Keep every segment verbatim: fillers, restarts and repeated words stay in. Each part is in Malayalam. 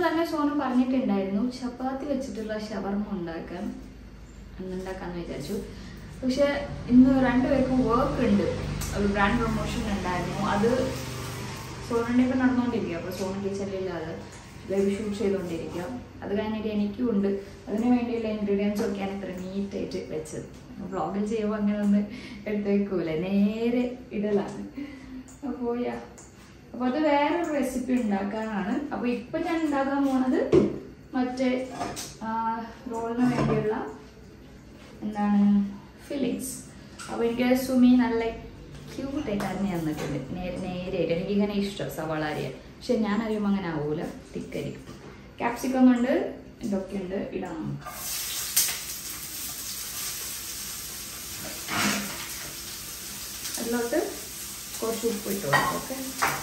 തന്നെ സോനു പറഞ്ഞിട്ടുണ്ടായിരുന്നു ചപ്പാത്തി വെച്ചിട്ടുള്ള ഷവർമ ഉണ്ടാക്കാൻ ഉണ്ടാക്കാന്ന് വിചാരിച്ചു. പക്ഷെ ഇന്ന് രണ്ടുപേർക്കും വർക്ക് ഉണ്ട്, ഒരു ബ്രാൻഡ് പ്രൊമോഷൻ ഉണ്ടായിരുന്നു. അത് സോനുൻ്റെ ഇപ്പം നടന്നുകൊണ്ടിരിക്കുക. അപ്പോൾ സോനു കിച്ചണിലില്ലാതെ ബേബി ഷൂട്ട് ചെയ്തുകൊണ്ടിരിക്കുക. അത് കഴിഞ്ഞിട്ട് എനിക്കും ഉണ്ട്. അതിന് വേണ്ടിയുള്ള ഇൻഗ്രീഡിയൻസ് ഒക്കെയാണ് ഇത്ര നീറ്റായിട്ട് വെച്ചത്. വ്ളോഗിൽ ചെയ്യുമ്പോൾ അങ്ങനെ ഒന്ന് എടുത്ത് വെക്കൂല, നേരെ ഇടലാണ്. അപ്പോൾ യാ അപ്പോൾ അത് വേറൊരു റെസിപ്പി ഉണ്ടാക്കാനാണ്. അപ്പോൾ ഇപ്പം ഞാൻ ഉണ്ടാക്കാൻ പോകുന്നത് മറ്റേ റോളിന് വേണ്ടിയുള്ള എന്താണ് ഫില്ലിങ്സ്. അപ്പോൾ എനിക്ക് സുമി നല്ല ക്യൂട്ടായിട്ട് അരിഞ്ഞ് തന്നിട്ടുണ്ട്, നേരെ നേരെയായിട്ട്. എനിക്കിങ്ങനെ ഇഷ്ടം സവാള അരിയാൻ. പക്ഷെ ഞാൻ അറിയുമ്പോൾ അങ്ങനെ ആവൂല, തിക്കരിക്കും. ക്യാപ്സിക്കം ഉണ്ട്, ഇതൊക്കെ ഉണ്ട്, ഇടാം നമുക്ക്. അതിലോട്ട് കുറച്ച് ഉപ്പ് ഇട്ട് കൊടുക്കും. ഓക്കെ,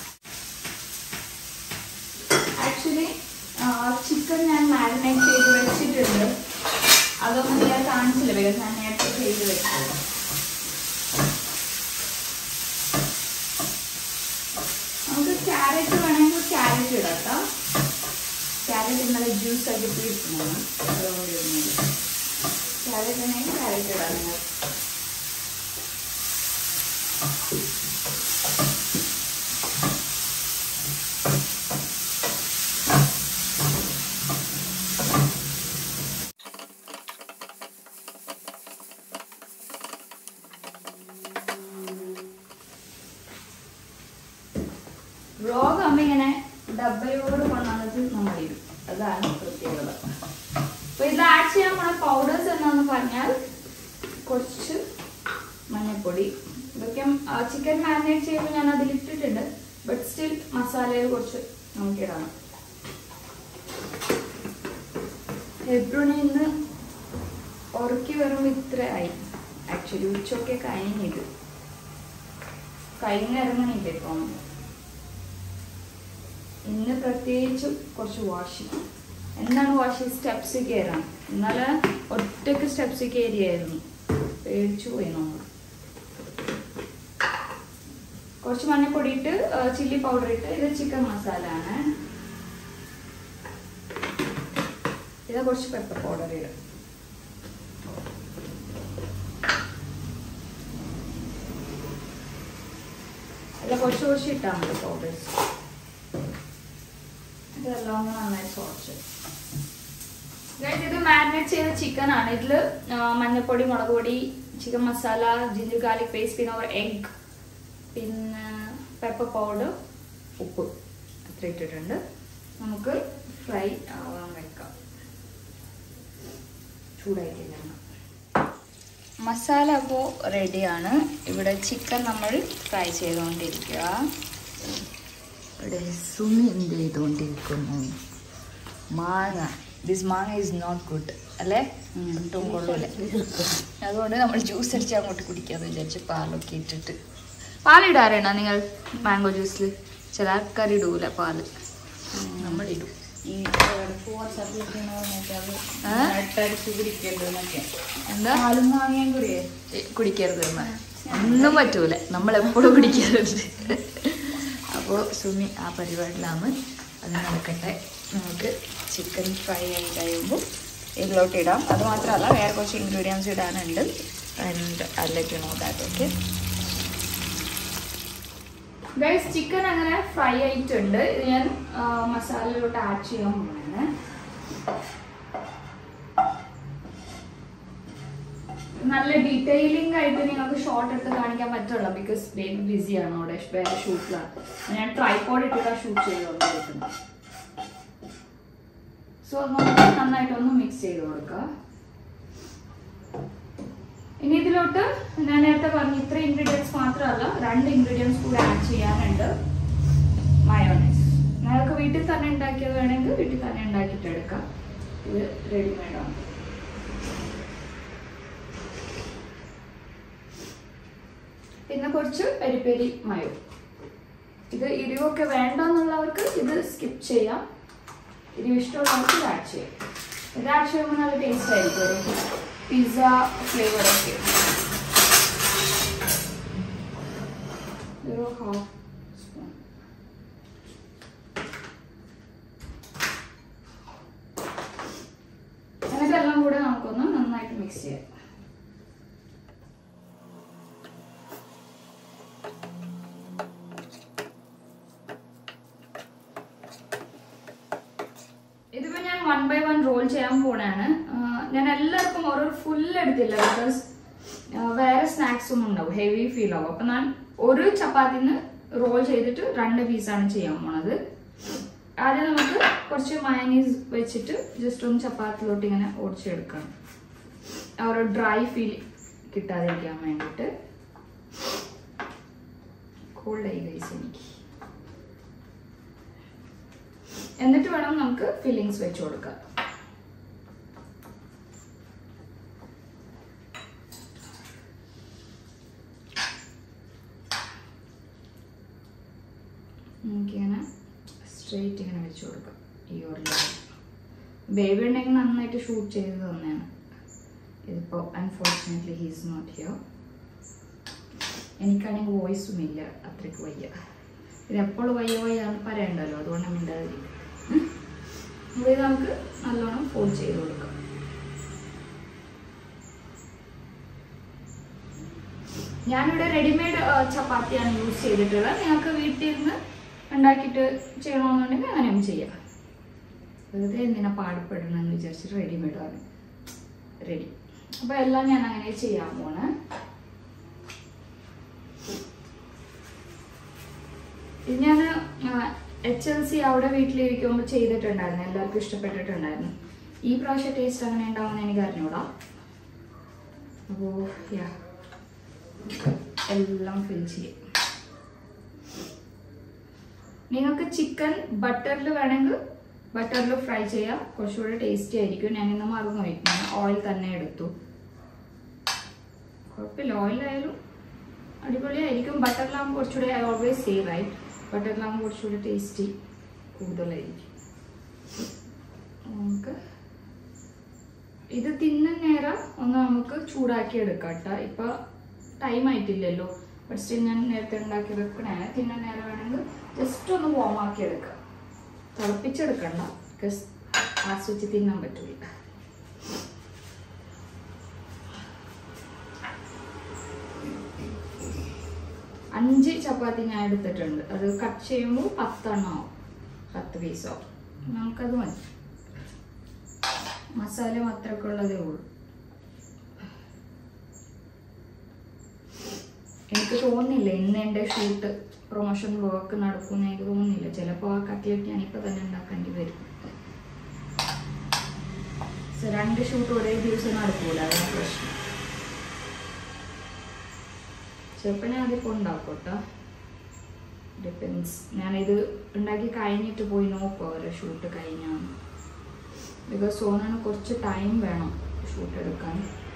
ആക്ച്വലി ചിക്കൻ ഞാൻ മാരിനേറ്റ് ചെയ്ത് വെച്ചിട്ടുണ്ട്. അതൊന്നും ഞാൻ കാണിച്ചില്ല, ബിക്കോസ് ഞാൻ നേരത്തെ ചെയ്ത് വെച്ചത്. നമുക്ക് ക്യാരറ്റ് വേണമെങ്കിൽ ക്യാരറ്റ് ഇടാം. ക്യാരറ്റ് ഇന്നലെ ജ്യൂസ് ആക്കിയിട്ട് ഇരിക്കുന്നതാണ്, അതുകൊണ്ട് ഇടുന്നത്. ക്യാരറ്റ് വേണമെങ്കിൽ ക്യാരറ്റ് ഇടാം നിങ്ങൾ. വ്ളോഗ് അമ്മ ഇങ്ങനെ ഡബ്ബയോട് കൊണ്ടുവന്നിട്ട് നമ്മൾ ഇടും, അതാണ് പ്രത്യേകത. അപ്പൊ ഇത് ആഡ് ചെയ്യാൻ പോണ പൗഡേഴ്സ് എന്താന്ന് പറഞ്ഞാൽ കുറച്ച് മഞ്ഞൾപ്പൊടി. ഇതൊക്കെ ചിക്കൻ മാരിനേറ്റ് ചെയ്യുമ്പോൾ ഞാൻ അതിലിട്ടിട്ടുണ്ട്. ബട്ട് സ്റ്റിൽ മസാലയിൽ കുറച്ച് നമുക്കിടാം. എബ്രുണി ഇന്ന് ഉറക്കി വരുമ്പോൾ ഇത്ര ആയി. ആക്ച്വലി ഉച്ചയൊക്കെ കഴിഞ്ഞിത് കഴിഞ്ഞിറങ്ങണില്ല. ഇപ്പം ഇന്ന് പ്രത്യേകിച്ച് കുറച്ച് വാഷിങ്. എന്താണ് വാഷിങ്? സ്റ്റെപ്സ് കയറാം. ഇന്നലെ ഒറ്റയ്ക്ക് സ്റ്റെപ്സ് കയറിയായിരുന്നു, പേടിച്ചു പോയി നമ്മൾ. കുറച്ച് മഞ്ഞപ്പൊടി ഇട്ട്, ചില്ലി പൗഡർ ഇട്ട്. ഇത് ചിക്കൻ മസാല ആണ്. ഇത് കുറച്ച് പെപ്പർ പൗഡർ ഇടും. അല്ല കുറച്ച് കുറച്ച് ഇട്ടാൽ മതി പൗഡേഴ്സ്. ഇതെല്ലാം നന്നായി സോസ്. ഇത് മാരിനേറ്റ് ചെയ്ത ചിക്കൻ ആണ്. ഇതിൽ മഞ്ഞൾപ്പൊടി, മുളക് പൊടി, chicken masala, ginger garlic paste, പിന്നെ ഒരു എഗ്, പിന്നെ പെപ്പർ പൗഡർ, ഉപ്പ് അത്ര ഇട്ടിട്ടുണ്ട്. നമുക്ക് ഫ്രൈ ആവാൻ വെക്കാം. ചൂടായിട്ടില്ല. മസാല അപ്പോൾ റെഡിയാണ്. ഇവിടെ ചിക്കൻ നമ്മൾ ഫ്രൈ ചെയ്തുകൊണ്ടിരിക്കുക. ഇവിടെ സുമി എന്ത് ചെയ്തുകൊണ്ടിരിക്കുന്നു? മാങ്ങ. ദിസ് മാങ്ങ ഈസ് നോട്ട് ഗുഡ് അല്ലേ? ഒട്ടും കൊള്ളൂല. അതുകൊണ്ട് നമ്മൾ ജ്യൂസ് അടിച്ച് അങ്ങോട്ട് കുടിക്കാന്ന് വിചാരിച്ച് പാലൊക്കെ ഇട്ടിട്ട്. പാലിടാറുണ്ടോ നിങ്ങൾ മാംഗോ ജ്യൂസിൽ? ചില ആൾക്കാർ ഇടൂല പാല്, നമ്മളിടും. എന്താ കുടിക്കരുത് എന്ന് ഒന്നും പറ്റൂല, നമ്മളെപ്പോഴും കുടിക്കാറുണ്ട്. അപ്പോൾ സുമി ആ പരിപാടിയിലാണ്. അത് നടക്കട്ടെ. നമുക്ക് ചിക്കൻ ഫ്രൈ ആയി കഴിയുമ്പോൾ ഇതിലോട്ട് ഇടാം. അത് മാത്രമല്ല വേറെ കുറച്ച് ഇൻഗ്രീഡിയൻസ് ഇടാനുണ്ട്. And I let you know that. Okay guys, chicken അങ്ങനെ ഫ്രൈ ആയിട്ടുണ്ട്. ഇത് ഞാൻ മസാലയിലോട്ട് ആഡ് ചെയ്യാൻ പോകുന്നത്. നല്ല ഡീറ്റെയിലിംഗ് ആയിട്ട് നിങ്ങൾക്ക് ഷോർട്ട് എടുത്ത് കാണിക്കാൻ പറ്റുള്ള, ബിക്കോസ് ബേബി ബിസിയാണ് അവിടെ വേറെ ഷൂട്ടിലാണ്. ഞാൻ ട്രൈപോഡ് ഇട്ടിട്ടാണ് ഷൂട്ട് ചെയ്തുകൊണ്ടിരിക്കുന്നത്. സോ നമുക്ക് നന്നായിട്ടൊന്ന് മിക്സ് ചെയ്ത് കൊടുക്കുക. ഇനി ഇതിലോട്ട് ഞാൻ നേരത്തെ പറഞ്ഞു ഇത്ര ഇൻഗ്രീഡിയൻസ് മാത്രമല്ല, രണ്ട് ഇൻഗ്രീഡിയൻസ് കൂടെ ആഡ് ചെയ്യാനുണ്ട്. മയോണൈസ്. നിങ്ങൾക്ക് വീട്ടിൽ തന്നെ ഉണ്ടാക്കിയത് വേണമെങ്കിൽ വീട്ടിൽ തന്നെ ഉണ്ടാക്കിയിട്ട് എടുക്കാം. ഇത് റെഡിമെയ്ഡാണ്. പിന്നെ കുറച്ച് പെരി പെരി മയോ. ഇത് എരിവൊക്കെ വേണ്ടെന്നുള്ളവർക്ക് ഇത് സ്കിപ്പ് ചെയ്യാം. എരിവ് ഇഷ്ടമുള്ളവർക്ക് ഇത് ആഡ് ചെയ്യാം. ഇത് ആഡ് ചെയ്യുമ്പോൾ നല്ല ടേസ്റ്റ് ആയിരിക്കും, ഒരു പിസ്സ ഫ്ലേവറൊക്കെ. ഒരു ഹാഫ് സ്പൂൺ. മിക്സ് ചെയ്യാം. ഇതിപ്പോ ഞാൻ വൺ ബൈ വൺ റോൾ ചെയ്യാൻ പോണാണ്. ഞാൻ എല്ലാവർക്കും ഓരോ ഫുൾ എടുത്തില്ല, ബിക്കോസ് വേറെ സ്നാക്സും ഉണ്ടാവും, ഹെവി ഫീൽ ആവും. അപ്പൊ ഞാൻ ഒരു ചപ്പാത്തിന്ന് റോൾ ചെയ്തിട്ട് രണ്ട് പീസാണ് ചെയ്യാൻ പോണത്. ആദ്യം നമുക്ക് കുറച്ച് മയനീസ് വെച്ചിട്ട് ജസ്റ്റ് ഒന്ന് ചപ്പാത്തിലോട്ട് ഇങ്ങനെ ഓടിച്ചെടുക്കണം, ആ ഒരു ഡ്രൈ ഫീൽ കിട്ടാതിരിക്കാൻ വേണ്ടിയിട്ട്. കോൾഡായി ഗൈസ് എനിക്ക്. എന്നിട്ട് വേണം നമുക്ക് ഫില്ലിങ്സ് വെച്ച് കൊടുക്കാം. നമുക്കിങ്ങനെ സ്ട്രെയിറ്റ് ഇങ്ങനെ വെച്ച് കൊടുക്കാം. ഈ ഒരു ബേബി ഉണ്ടെങ്കിൽ നന്നായിട്ട് ഷൂട്ട് ചെയ്ത് തന്നെയാണ്. ഇതിപ്പോൾ അൺഫോർച്ചുനേറ്റ്ലി ഹീസ് നോട്ട് ഹിയർ. എനിക്കാണെങ്കിൽ വോയിസും ഇല്ല, അത്രയ്ക്ക് വയ്യ. ഇതെപ്പോഴും വയ്യ വയ്യാന്ന് പറയണ്ടല്ലോ, അതുകൊണ്ട് മിണ്ടാതിരിക്കും. ഇത് നമുക്ക് നല്ലോണം ഫോൾഡ് ചെയ്ത് കൊടുക്കാം. ഞാനിവിടെ റെഡിമെയ്ഡ് ചപ്പാത്തിയാണ് യൂസ് ചെയ്തിട്ടുള്ളത്. നിങ്ങൾക്ക് വീട്ടിൽ നിന്ന് ഉണ്ടാക്കിയിട്ട് ചെയ്യണമെന്നുണ്ടെങ്കിൽ അങ്ങനെയും ചെയ്യാം. വെറുതെ എന്തിനാ പാടുപെടണമെന്ന് വിചാരിച്ചിട്ട് റെഡിമെയ്ഡ് ആണ് റെഡി. അപ്പോൾ എല്ലാം ഞാൻ അങ്ങനെ ചെയ്യാൻ പോണേ. ഇത് ഞാൻ എച്ച് എൽ സി അവിടെ വീട്ടിലിരിക്കുമ്പോൾ ചെയ്തിട്ടുണ്ടായിരുന്നു, എല്ലാവർക്കും ഇഷ്ടപ്പെട്ടിട്ടുണ്ടായിരുന്നു. ഈ പ്രാവശ്യം ടേസ്റ്റ് അങ്ങനെ ഉണ്ടാവുമെന്ന് എനിക്ക് അറിഞ്ഞൂടാ. അപ്പോൾ യാ എല്ലാം ഫിൽ ചെയ്യും. നിങ്ങൾക്ക് ചിക്കൻ ബട്ടറിൽ വേണമെങ്കിൽ ബട്ടറിൽ ഫ്രൈ ചെയ്യാം, കുറച്ചുകൂടെ ടേസ്റ്റി ആയിരിക്കും. ഞാൻ ഇന്ന് മറന്നു പോയി, ഞാൻ ഓയിൽ തന്നെ എടുത്തു. കുഴപ്പമില്ല, ഓയിലായാലും അടിപൊളിയായിരിക്കും. ബട്ടറിലാകുമ്പോൾ കുറച്ചുകൂടെ ഐ ഓൾവേസ് സേ റൈറ്റ്, ബട്ടറിലാകുമ്പോൾ കുറച്ചുകൂടെ ടേസ്റ്റി കൂടുതലായിരിക്കും. നമുക്ക് ഇത് തിന്ന നേരം ഒന്ന് നമുക്ക് ചൂടാക്കി എടുക്കാം കേട്ടോ. ഇപ്പം ടൈം ആയിട്ടില്ലല്ലോ, ബട്ട് സ്റ്റിൽ ഞാൻ നേരത്തെ ഉണ്ടാക്കി വെക്കണേ. തിന്ന നേരം വേണമെങ്കിൽ ജസ്റ്റ് ഒന്ന് വാം ആക്കി എടുക്കാം, തിളപ്പിച്ചെടുക്കണ്ട, ബിക്കോസ് ആസ്വദിച്ച് തിന്നാൻ പറ്റില്ല. അഞ്ച് ചപ്പാത്തി ഞാൻ എടുത്തിട്ടുണ്ട്. അത് കട്ട് ചെയ്യുമ്പോൾ പത്തെണ്ണം ആവും, പത്ത് പീസാവും. നമുക്കത് മതി, മസാല അത്രയൊക്കെ ഉള്ളതേ ഉള്ളൂ. എനിക്ക് തോന്നുന്നില്ല ഇന്ന് എൻ്റെ ഷൂട്ട് പ്രൊമോഷൻ വർക്ക് നടക്കുമെന്ന് എനിക്ക് തോന്നുന്നില്ല. ചിലപ്പോൾ ആ കട്ട്ലറ്റ് ഞാനിപ്പോൾ തന്നെ ഉണ്ടാക്കേണ്ടി വരും. രണ്ട് ഷൂട്ട് ഒരേ ദിവസം നടക്കൂല, അതാണ് പ്രശ്നം. ചിലപ്പോൾ ഞാൻ അതിപ്പോൾ ഉണ്ടാക്കും കേട്ടോ, ഡിപ്പെൻസ്. ഞാനിത് ഉണ്ടാക്കി കഴിഞ്ഞിട്ട് പോയി നോക്കും അവരെ ഷൂട്ട് കഴിഞ്ഞാണ്. ബിക്കോസ് സോനാണ് കുറച്ച് ടൈം വേണം ഷൂട്ട് എടുക്കാൻ.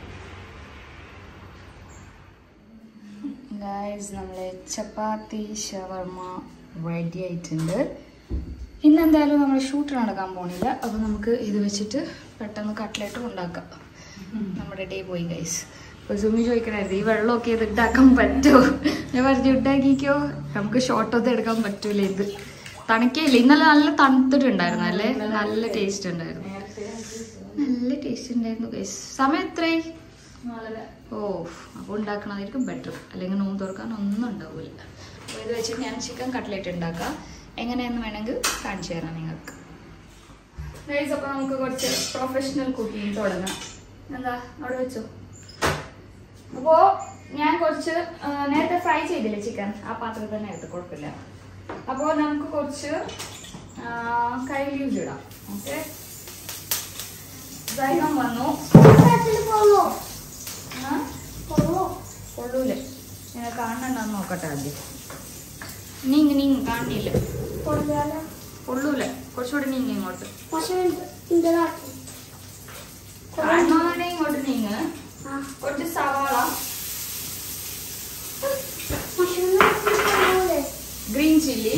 ഗൈസ്, നമ്മളെ ചപ്പാത്തി ഷവർമ റെഡി ആയിട്ടുണ്ട്. ഇന്നെന്തായാലും നമ്മൾ ഷൂട്ട് നടക്കാൻ പോണില്ല, അപ്പോൾ നമുക്ക് ഇത് വെച്ചിട്ട് പെട്ടെന്ന് കട്ട്ലറ്റും ഉണ്ടാക്കാം. നമ്മുടെ ഡേ പോയി ഗൈസ്. അപ്പോൾ സുമി ചോദിക്കണായിരുന്നു ഈ വെള്ളമൊക്കെ ഇത് ഉണ്ടാക്കാൻ പറ്റുമോ? ഞാൻ പറഞ്ഞു ഉണ്ടാക്കിക്കോ, നമുക്ക് ഷോർട്ടൊന്നും എടുക്കാൻ പറ്റൂല. ഇത് തണുക്കയില്ല, ഇന്നലെ നല്ല തണുത്തിട്ടുണ്ടായിരുന്നു അല്ലേ, നല്ല ടേസ്റ്റ് ഉണ്ടായിരുന്നു, നല്ല ടേസ്റ്റ് ഉണ്ടായിരുന്നു ഗൈസ്. സമയം എത്രയായി? ഓ, അപ്പോൾ ഉണ്ടാക്കണതായിരിക്കും ബെറ്റർ, അല്ലെങ്കിൽ നോമ്പ് തുറക്കാൻ ഒന്നും ഉണ്ടാവില്ല. അപ്പോൾ ഇത് വെച്ചിട്ട് ഞാൻ ചിക്കൻ കട്ട്ലറ്റ് ഉണ്ടാക്കാം. എങ്ങനെയെന്ന് വേണമെങ്കിൽ കാണിച്ചു തരാം നിങ്ങൾക്ക് ഗൈസ്. അപ്പോൾ നമുക്ക് കുറച്ച് പ്രൊഫഷണൽ കുക്കിംഗ് തുടങ്ങാം. എന്താ അവിടെ വെച്ചോ. അപ്പോൾ ഞാൻ കുറച്ച് നേരത്തെ ഫ്രൈ ചെയ്തില്ലേ ചിക്കൻ, ആ പാത്രത്തിൽ തന്നെ എടുത്ത്, കുഴപ്പമില്ല. അപ്പോൾ നമുക്ക് കുറച്ച് കറി ലീവ്സ് ഇടാം. ഓക്കെ, ദൈവം വന്നു കൊള്ളൂലേ, ഞാൻ കാണണ്ടെന്ന് നോക്കട്ടെ ആദ്യം. നീങ്ങ് നീങ്ങ് കാണില്ല, കൊള്ളൂലേ, കുറച്ചുകൂടി നീങ്ങ ഇങ്ങോട്ട്. കാണുന്നവരെ ഇങ്ങോട്ട് നീങ്ങ്. കുറച്ച് സവാള, green chilli,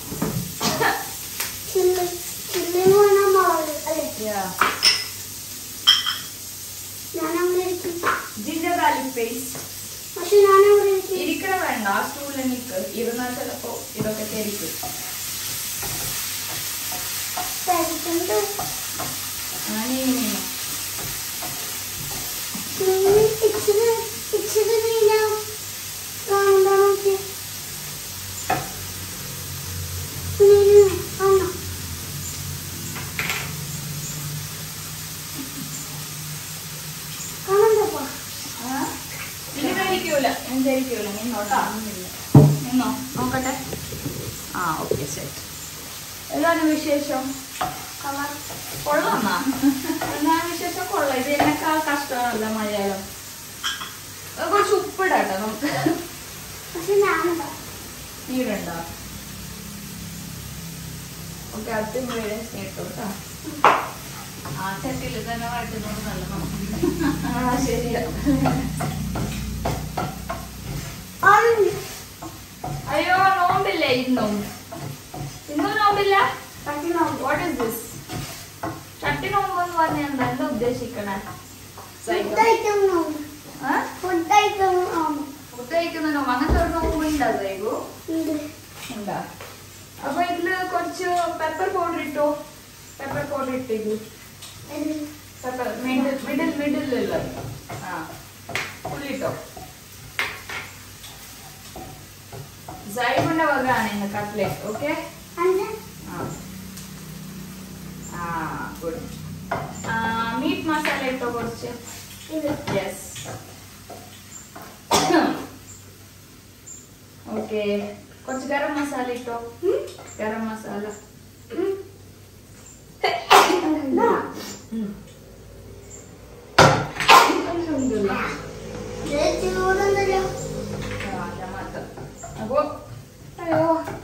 ginger garlic paste. ഇരിക്കണ വേണ്ട, സ്റ്റൂളിൽ നിൽക്ക്, ഇരുന്നാൽ ചിലപ്പോ ഇതൊക്കെ തെരിക്കും. ചരിക്കൂല ഞാൻ ചരിക്കൂല നിന്നോട്ടാ നിന്നോ നോക്കട്ടെ. ആ ഓക്കെ ശരി. എന്താണ് വിശേഷം? കൊള്ളാന്നാ? എന്താണ് വിശേഷം? കൊള്ളാം. ഇത് എന്നെക്കാൾ കഷ്ടമാണല്ലോ മലയാളം. കുറച്ച് ഉപ്പിടാട്ടോ നമുക്ക്. നീരുണ്ടോ? ഓക്കെ അത് ഇൻഗ്രീഡിയൻസ് ഇട്ടോട്ടാ. ആ ചട്ടിയിൽ തന്നെ വഴറ്റുന്നത് നല്ലതാണ്. ആ ശരിയാ. അയ്യോ നോമ്പില്ല ഇന്നും. ഇന്നും നോമ്പില്ല. What is this? ചട്ടി നോമ്പ് എന്ന് പറഞ്ഞാൽ എന്താ എന്താ ഉദ്ദേശിക്കണേ? ഫുഡ് കഴിക്കുന്ന നോമ്പ്. അങ്ങനത്തെ ഒരു നോമ്പ് ഉണ്ടോ സൈഗു? ഉണ്ടാ. അപ്പൊ ഇതില് കുറച്ച് പെപ്പർ പൗഡർ ഇട്ടോ. പെപ്പർ പൗഡർ ഇട്ടേക്കു. പെപ്പർ മിഡിൽ മിഡിൽ മിഡിലുള്ള ആ ഉള്ളിട്ടോ. സൈഗുന്റെ വകയാണ് ഇന്ന് cutlet. Okay good. Meat masala ഇട്ടോ കുറച്ച്. Yes okay. കുറച്ച് ഗരം മസാല ഇട്ടോ. ഗരം മസാല. അപ്പോ അയ്യോ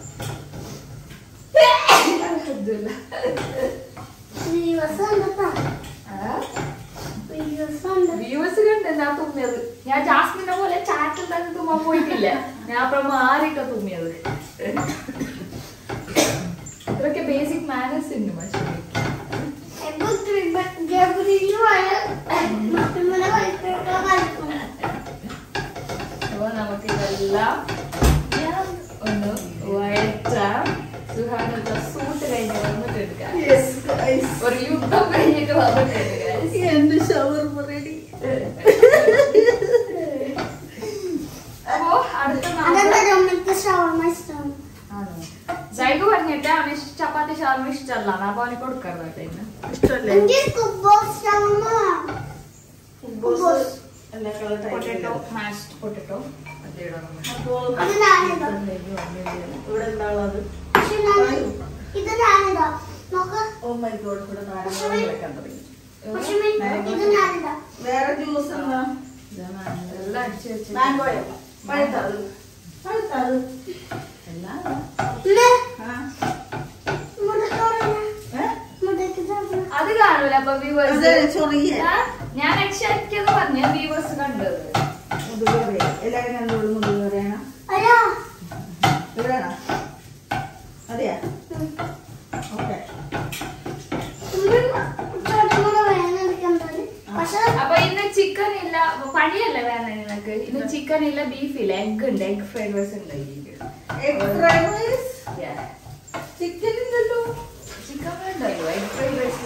വ്യൂസ് കണ്ടെന്നാ തുമ്മിയത്. ഞാൻ ജാസ്മിനെ പോലെ ചാറ്റിൽ തന്നെ തുമ്മാൻ പോയിട്ടില്ല. ഞാൻ അപ്പുറം മാറിയിട്ടാ തുമ്മിയത്. ഇത്രയൊക്കെ ബേസിക് മാനേഴ്സ് ഉണ്ട് പക്ഷേ. അപ്പൊ നമുക്ക് ഇതെല്ലാം ഒന്ന് വഴറ്റാം. സുഹാനത്തെ സൂട്ട് കഴിഞ്ഞ് വന്നിട്ടുണ്ട്. ഒരു യുദ്ധം കഴിഞ്ഞിട്ട് വന്നിട്ടുണ്ട്. എന്റെ ഷവർമ റെഡി. അപ്പോ അടുത്ത സൈഗു പറഞ്ഞിട്ട് അവന് ചപ്പാത്തി ഷവർമ ഇഷ്ടമല്ല. അപ്പൊ അവന് കൊടുക്കരുത്. പൊട്ടറ്റോ മാഷ്ഡ് പൊട്ടറ്റോ വേറെ ജ്യൂസ് എല്ലാം അടിച്ചു വെച്ച് അത് കാണൂല. അപ്പൊ വ്യൂവേഴ്സ് ഞാൻ രക്ഷാക്കിയെന്ന് പറഞ്ഞ വ്യൂവേഴ്സ് കണ്ടത് എല്ലാരും കണ്ടോളൂ. മുതുക് പറയണം അതെയാ? ഓക്കെ. അപ്പൊ ഇന്ന് ചിക്കൻ ഇല്ല. പണിയല്ല വേണ്ട നിനക്ക്. ഇന്ന് ചിക്കൻ ഇല്ല, ബീഫ് ഇല്ല, എഗ് ഉണ്ട്. എഗ് ഫ്രൈഡ് റൈസ് ഉണ്ട്. ചിക്കൻ ഇല്ലല്ലോ. ചിക്കൻ വേണ്ടല്ലോ. എഗ് ഫ്രൈഡ് റൈസ്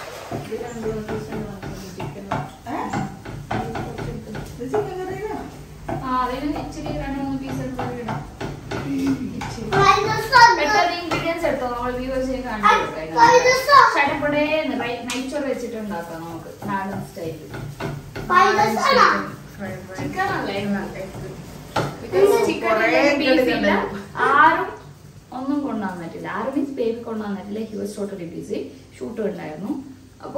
ആ അതിന് ഇച്ചിരി രണ്ട് മൂന്ന് പീസ് എടുത്തോളൂ. ഇൻഗ്രീഡിയൻസ് എടുത്തോ. നമ്മൾ വ്യൂവേഴ്സിനെ കാണിച്ചു നെയ്ച്ചോറ് വെച്ചിട്ട് ഉണ്ടാക്കാം നമുക്ക് നാടൻ സ്റ്റൈലിൽ. ചിക്കൻ അല്ല ആരും ഒന്നും കൊണ്ടുവന്നിട്ടില്ല. ആരും മീൻസ് ബേബി കൊണ്ടുവന്നിട്ടില്ല. He was totally busy. Shoot ഉണ്ടായിരുന്നു. അപ്പോ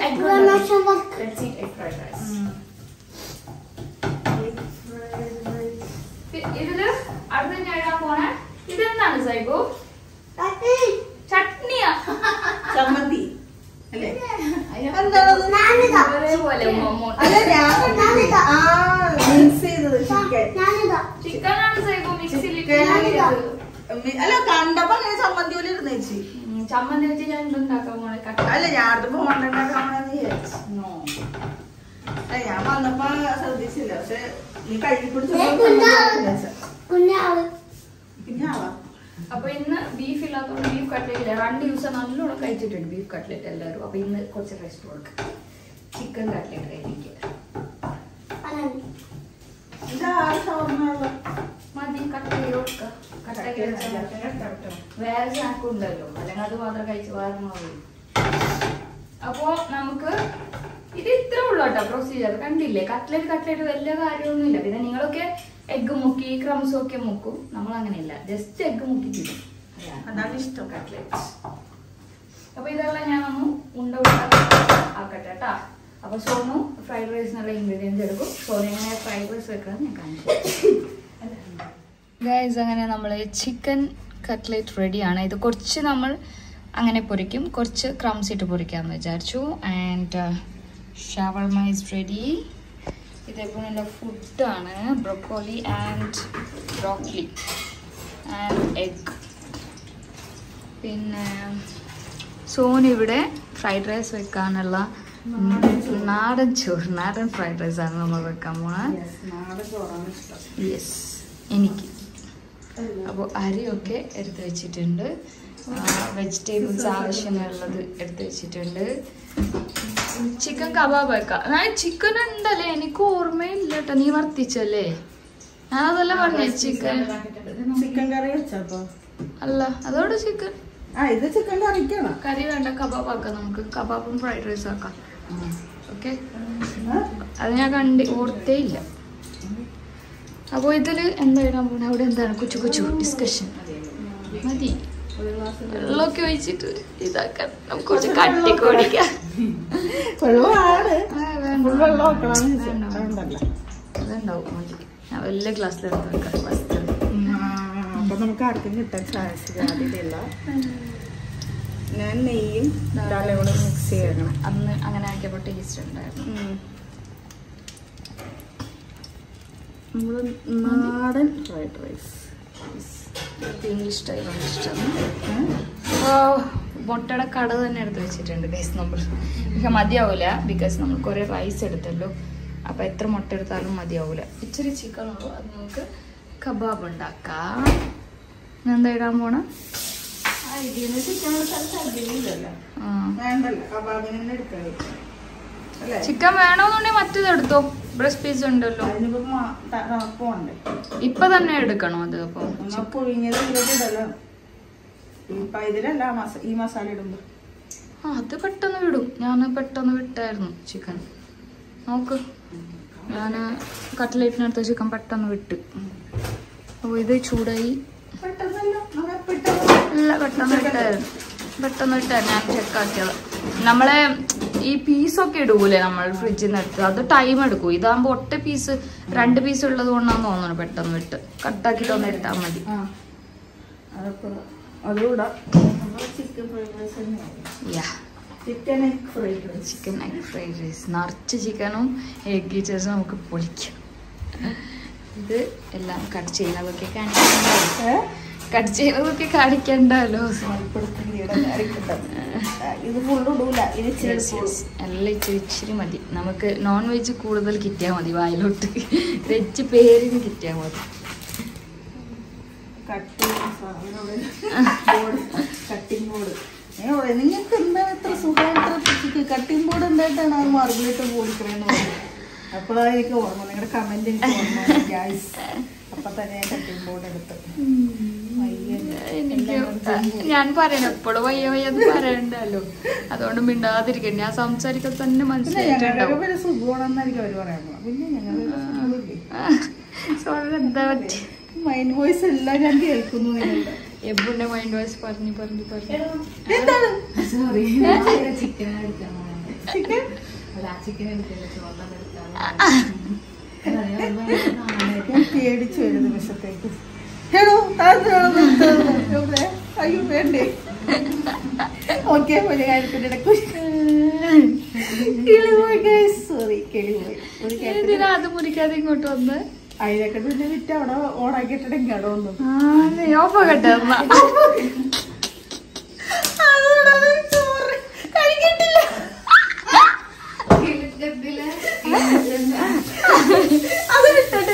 ഇതില് അടുത്ത ഞാൻ ഇടാൻ പോണേ ഇതെന്താണ് സൈഗു? ചട്നിയാ? ചമ്മന്തി അല്ലേ? ചിക്കനാണ് സൈഗു മിക്സിയിൽ. അല്ല കണ്ടപ്പോ ചമ്മന്തി പോലെ ഇരുന്ന് ചേച്ചി. ചമ്മന്തി വെച്ച് ഞാൻ ഉണ്ടാക്കാൻ പോണേ. അല്ല ഞാൻ അടുത്തപ്പോ ഉണ്ടാക്കാൻ പോണെന്ന് വിചാരിച്ചു. ഞാൻ വന്നപ്പോ ശ്രദ്ധിച്ചില്ല. പക്ഷെ നീ കഴുകി പിടിച്ച കുഞ്ഞാവാ. അപ്പൊ ഇന്ന് ബീഫ് ഇല്ലാത്തതുകൊണ്ട് ബീഫ് കട്ട്ലേറ്റ് രണ്ട് ദിവസം നല്ലോണം കഴിച്ചിട്ടുണ്ട് ബീഫ് കട്ട്ലേറ്റ് എല്ലാവരും. അപ്പൊ ഇന്ന് കുറച്ച് റെസ്റ്റ് കൊടുക്കാം. ചിക്കൻ കട്ട്ലേറ്റ് കഴിക്കുക മതി. കട്ട് ചെയ്ത് കൊടുക്കുക. കട്ട വേറെ സ്നാക്കും ഉണ്ടല്ലോ. അല്ലെങ്കിൽ അത് മാത്രം കഴിച്ച് വേറെ മതി. അപ്പോ നമുക്ക് ഇത് ഇത്രേ ഉള്ളൂ കേട്ടോ പ്രൊസീജിയർ. കണ്ടില്ലേ, കട്ട്ലേറ്റ് കട്ട്ലേറ്റ് വലിയ കാര്യമൊന്നുമില്ല. പിന്നെ നിങ്ങളൊക്കെ എഗ്ഗ് മുക്കി ക്രംസും ഒക്കെ മുക്കും, നമ്മൾ അങ്ങനെയില്ല, ജസ്റ്റ് എഗ്ഗ് മുക്കി തിന്നും. അതാണ് ഇഷ്ടം കട്ട്ലേറ്റ്. അപ്പൊ ഇതെല്ലാം ഞാൻ ഒന്ന് ഉണ്ട ആക്കട്ടെ കേട്ടാ. അപ്പൊ സോനു ഫ്രൈഡ് റൈസിനുള്ള ഇൻഗ്രീഡിയൻസ് എടുക്കും. സോനു എങ്ങനെ ഫ്രൈഡ് റൈസ് വെക്കണം ഞാൻ കാണിച്ചു. ഗൈസ്, അങ്ങനെ നമ്മൾ ചിക്കൻ കട്ട്ലേറ്റ് റെഡിയാണ്. ഇത് കുറച്ച് നമ്മൾ അങ്ങനെ പൊരിക്കും, കുറച്ച് ക്രംസ് ഇട്ട് പൊരിക്കാമെന്ന് വിചാരിച്ചു. And shawarma is ready. ഇതേപോലുള്ള ഫുഡാണ്, broccoli and broccoli and egg. പിന്നെ സോന് ഇവിടെ ഫ്രൈഡ് റൈസ് വെക്കാനുള്ള നാടൻ ചോറ്, നാടൻ ഫ്രൈഡ് റൈസ് ആണ് നമ്മൾ വെക്കാൻ പോണത്. യെസ്, എനിക്ക്. അപ്പോൾ അരിയൊക്കെ എടുത്ത് വെച്ചിട്ടുണ്ട്, വെജിറ്റബിൾസ് ആവശ്യമുള്ളത് എടുത്ത് വെച്ചിട്ടുണ്ട്. ചിക്കൻ കബാബ് വെക്കാം. ഞാൻ ചിക്കൻ ഉണ്ടല്ലേ, എനിക്ക് ഓർമ്മയില്ല കേട്ടോ, നീ വർത്തിച്ചല്ലേ, ഞാൻ അതെല്ലാം പറഞ്ഞേ. ചിക്കൻ ചിക്കൻ കറി വെച്ചപ്പോ അല്ല, അതോട് ചിക്കൻ ചിക്കൻ കറിക്കണം. കറി വേണ്ട, കബാബ് ആക്കാം നമുക്ക്. കബാബും ഫ്രൈഡ് റൈസ് ആക്കാം. ഓക്കെ, അത് ഞാൻ കണ്ട് ഓർത്തേ ഇല്ല. അപ്പോൾ ഇതിൽ എന്താ ഇടാൻ പോണേ? അവിടെ എന്താണ് കുച്ചു കുച്ചു ഡിസ്കഷൻ മതി. വെള്ളമൊക്കെ ഒഴിച്ചിട്ട് ഇതാക്കാൻ നമുക്ക് കുറച്ച് കട്ടി കുടിക്കാം. അതുണ്ടാവും മതി. ഞാൻ വലിയ ഗ്ലാസ്സിലെടുത്ത് വെക്കാം ഫസ്റ്റ്. അപ്പൊ നമുക്ക് ആർക്കും കിട്ടാൻ സാധിക്കില്ല. ഞാൻ നെയ്യും കൂടെ മിക്സ് ചെയ്യണം. അന്ന് അങ്ങനെ ആക്കിയപ്പോൾ ടേസ്റ്റ് ഉണ്ടായിരുന്നു. നമ്മള് നാടൻ ഫ്രൈഡ് റൈസ് ഇംഗ്ലീഷ് സ്റ്റൈലാണ് ഇഷ്ടം. അപ്പോൾ മുട്ടയുടെ കട തന്നെ എടുത്ത് വെച്ചിട്ടുണ്ട് ഗൈസ് നമ്മൾ. പക്ഷെ മതിയാവില്ല, ബിക്കോസ് നമ്മൾ കുറേ റൈസ് എടുത്തല്ലോ. അപ്പോൾ എത്ര മുട്ട എടുത്താലും മതിയാവില്ല. ഇച്ചിരി ചിക്കൻ ഉള്ളൂ, അത് നമുക്ക് കബാബ് ഉണ്ടാക്കാം. എന്താ ഇടാൻ പോണം? ചിക്കൻ വേണമെന്നുണ്ടെങ്കിൽ മറ്റേത് എടുത്തോ, ബ്രസ്റ്റ് പീസ് ഉണ്ടല്ലോ. ഇപ്പൊ തന്നെ എടുക്കണോ അത്? അപ്പൊ ഈ മസാല ഇടുമ്പോ ആ അത് പെട്ടെന്ന് വിടും. ഞാൻ പെട്ടെന്ന് വിട്ടായിരുന്നു ചിക്കൻ. നോക്ക്, ഞാൻ കട്ട്ലേറ്റിനടുത്ത ചിക്കൻ പെട്ടെന്ന് വിട്ട്. അപ്പൊ ഇത് ചൂടായി. ഇല്ല, പെട്ടെന്ന് വിട്ടായിരുന്നു, പെട്ടെന്ന് വിട്ടായിരുന്നു. ഞാൻ ചെക്കാക്കിയത്. നമ്മളെ ഈ പീസൊക്കെ ഇടൂലേ നമ്മൾ ഫ്രിഡ്ജിൽ നിന്ന് എടുത്ത്, അത് ടൈം എടുക്കും. ഇതാകുമ്പോ ഒറ്റ പീസ് രണ്ട് പീസ് ഉള്ളത് കൊണ്ടാന്ന് തോന്നുന്നു പെട്ടെന്ന് വിട്ട്. കട്ടാക്കിട്ട് ഒന്ന് എടുത്താൽ മതി. ചിക്കൻ എഗ് ഫ്രൈഡ് റൈസ് നിറച്ച് ചിക്കനും എഗ് ചേർത്ത് നമുക്ക് പൊളിക്കാം. ഇത് എല്ലാം കട്ട് ചെയ്യുന്നതൊക്കെ കാണിക്കണ്ടോ? കട്ട് ചെയ്യുന്നതൊക്കെ കാണിക്കണ്ടല്ലോ. എല്ലാം ഇച്ചിരി ഇച്ചിരി മതി. നമുക്ക് നോൺ വെജ് കൂടുതൽ കിട്ടിയാൽ മതി വായിലോട്ട്, വെജ് പേരിന് കിട്ടിയാൽ മതി. കട്ടിംഗ് ബോർഡ് നിങ്ങൾക്ക് എന്താ എത്ര സുഖമായിട്ട് കട്ടിംഗ് ബോർഡ് എന്തായിട്ടാണ് ആ മാർബിളിട്ട് പോളിക്കണെന്ന് പറഞ്ഞു. അപ്പോഴാണ് എനിക്ക് ഓർമ്മ, നിങ്ങളുടെ കമന്റ് എനിക്ക് ഓർമ്മ ഗ്യാസ്. അപ്പൊ തന്നെ കട്ടിംഗ് ബോർഡ് എടുത്ത് ഞാൻ പറയണം എപ്പോഴും വയ്യ വയ്യെന്ന് പറയണ്ടല്ലോ, അതുകൊണ്ട് മിണ്ടാതിരിക്കണ്ട. ഞാൻ സംസാരിക്കാൻ തന്നെ മനസ്സിലായിട്ടുണ്ടാവും. സുഖമാണെന്നായിരിക്കും അവര് പറയാൻ. പിന്നെ ഞങ്ങൾ എന്താ പറ്റി മൈൻഡ് വോയിസ് എല്ലാം ഞാൻ കേൾക്കുന്നു. എവിടെ മൈൻഡ് വോയിസ് പറഞ്ഞു പറഞ്ഞു പറഞ്ഞു എന്താണ് ചിക്കൻ ചിക്കൻ ഞാൻ പേടിച്ചു ഒരു നിമിഷത്തേക്ക്. അയ്യോ വേണ്ടേ? ഓക്കെ, ഒരു കാര്യത്തിന്റെ ഇടയ്ക്ക് സോറി കിളിപോയി. ഒരു കാര്യത്തിന് അത് മുറിക്കാതെ ഇങ്ങോട്ട് വന്ന് അതിനൊക്കെ പിന്നെ വിറ്റ് അവിടെ ഓണാക്കിയിട്ടെങ്കിൽ അവിടെ വന്നു ഓഫാകട്ടെ. കഴിക്കട്ടില്ല. അത് വിട്ടിട്ട്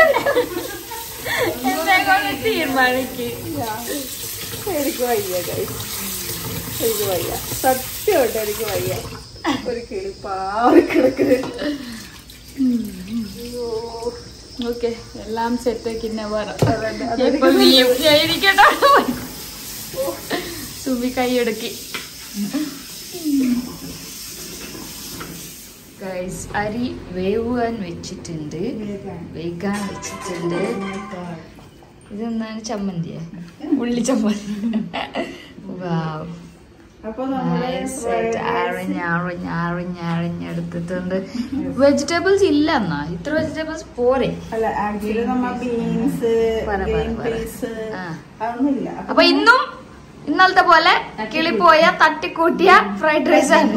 തീരുമാനിക്ക്. എനിക്ക് വയ്യ ഗൈസ്, എനിക്ക് വയ്യ, സത്യമായിട്ട് എനിക്ക് വയ്യ. ഒരു കിളി പാറി കിടക്കുന്നത്. ഓക്കെ, എല്ലാം സെറ്റാക്കി സുബി കൈ എടുക്കി. ഗൈസ് അരി വേവാൻ വെച്ചിട്ടുണ്ട്, വേഗാൻ വെച്ചിട്ടുണ്ട്. ഇതെന്താണ് ചമ്മന്തിയാ? ഉള്ളി ചമ്മന്തി. വാവ്. അരിഞ്ഞരിഞ്ഞരിഞ്ഞരിഞ്ഞെടുത്തിട്ടുണ്ട്. വെജിറ്റബിൾസ് ഇല്ല എന്നാ, ഇത്ര വെജിറ്റബിൾസ് പോരെ. അപ്പൊ ഇന്നും ഇന്നലത്തെ പോലെ കിളിപ്പോയ തട്ടിക്കൂട്ടിയ ഫ്രൈഡ് റൈസ് ആണ്.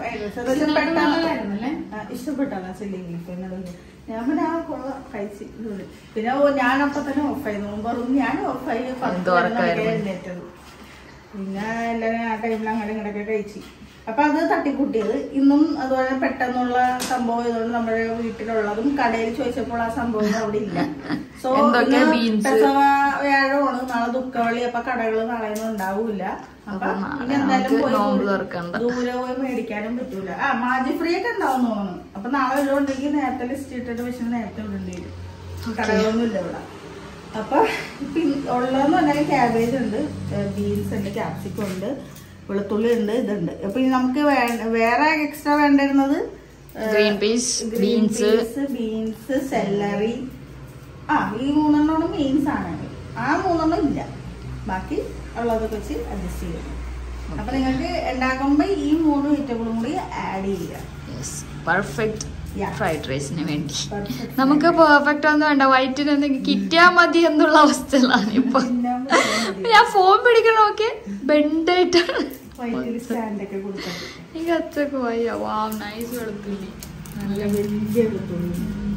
ഞാൻ പിന്നെ ആ കഴിച്ചു. പിന്നെ ഞാനപ്പൊ തന്നെ ഓഫായി, നോമ്പറും ഞാൻ ഓഫായി. എഴുന്നേറ്റത് പിന്നെ എല്ലാവരും ആ ടൈമിൽ അങ്ങോട്ടും ഇങ്ങോട്ടൊക്കെ കഴിച്ചു. അപ്പൊ അത് തട്ടിക്കൂട്ടിയത് ഇന്നും അതുപോലെ പെട്ടെന്നുള്ള സംഭവം ഇതുകൊണ്ട് നമ്മുടെ വീട്ടിലുള്ളതും കടയിൽ ചോദിച്ചപ്പോൾ ആ സംഭവം അവിടെ ഇല്ല. സോ വ്യാഴമാണ്, നാളെ ദുഃഖവള്ളി. അപ്പൊ കടകള് നാളെയൊന്നും ഉണ്ടാവൂല. അപ്പൊ ഇനി എന്തായാലും ദൂരെ പോയി മേടിക്കാനും പറ്റൂല. ആ മാജി ഫ്രീ ഒക്കെ ഉണ്ടാവും തോന്നുന്നു. അപ്പൊ നാളെ ഉള്ളതുകൊണ്ടെങ്കിൽ നേരത്തെ ലിസ്റ്റ് ഇട്ടിട്ട് പക്ഷെ നേരത്തെ ഇടേണ്ടി വരും. കടകളൊന്നും ഇല്ല ഇവിടെ. അപ്പൊ ഉള്ളതെന്ന് പറഞ്ഞാൽ ക്യാബേജ് ഉണ്ട്, ബീൻസ് ഉണ്ട്, ക്യാപ്സിക്കം ഉണ്ട്, വെളുത്തുള്ളി ഉണ്ട്, ഇതുണ്ട്. അപ്പൊ നമുക്ക് വേറെ എക്സ്ട്രാ വേണ്ടിരുന്നത് green peas, beans, beans, celery. ആ ഈ മൂന്നെണ്ണമാണ് ബീൻസ് ആണ്. ആ മൂന്നെണ്ണം ഇല്ല, ബാക്കി ഉള്ളതൊക്കെ വെച്ച് അഡ്ജസ്റ്റ് ചെയ്യും. അപ്പൊ നിങ്ങൾക്ക് ഉണ്ടാക്കുമ്പോ ഈ മൂന്ന് വെജിറ്റബിളും കൂടി ആഡ് ചെയ്യുക. പെർഫെക്റ്റ് ഫ്രൈഡ് റൈസിന് വേണ്ടി. നമുക്ക് പെർഫെക്റ്റ് ഒന്നും വേണ്ട, വൈറ്റിന് എന്തെങ്കിലും കിട്ടിയാ മതി എന്നുള്ള അവസ്ഥയിലാണ് ഇപ്പൊ. ഞാൻ ഫോൺ പിടിക്കണോക്കെ ബെൻഡായിട്ടാണ്. എനിക്ക് അത്രക്ക് വയ്യ. വാ നൈസ് വെളുത്തുള്ളി, നല്ല വലിയ വെളുത്തുള്ളി.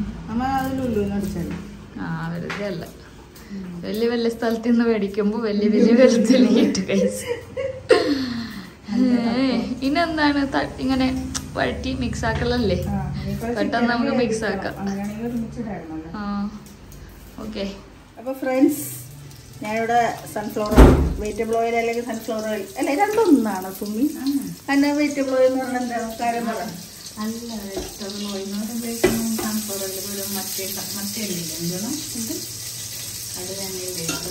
ആ വെറുതെ അല്ല, വലിയ വലിയ സ്ഥലത്ത് നിന്ന് മേടിക്കുമ്പോ വലിയ വലിയ വെളുത്തുള്ളി കിട്ടും കൈസ്. ഇനെന്താണ് ഇങ്ങനെ വഴറ്റി മിക്സ് ആക്കലല്ലേ, പെട്ടെന്ന് നമുക്ക് മിക്സ് ആക്കാം. ആ ഓക്കെ. അപ്പൊ ഫ്രണ്ട്സ്, ഞാനിവിടെ സൺഫ്ലവർ വെജിറ്റബിൾ ഓയിൽ അല്ലെങ്കിൽ സൺഫ്ലവർ ഓയിൽ അല്ല രണ്ടൊന്നാണ് സുമി. അതിന്റെ വെജിറ്റബിൾ ഓയിൽ എന്ന് പറഞ്ഞാൽ എന്താണ് കാര്യം പറയാം? അല്ല വെജിറ്റബിൾ ഓയിൽ എന്ന് പറയുമ്പോഴേക്കും സൺഫ്ലവർ ഓയിൽ പോലും മറ്റേ മറ്റേ എന്താണ് ഇത് അത് തന്നെ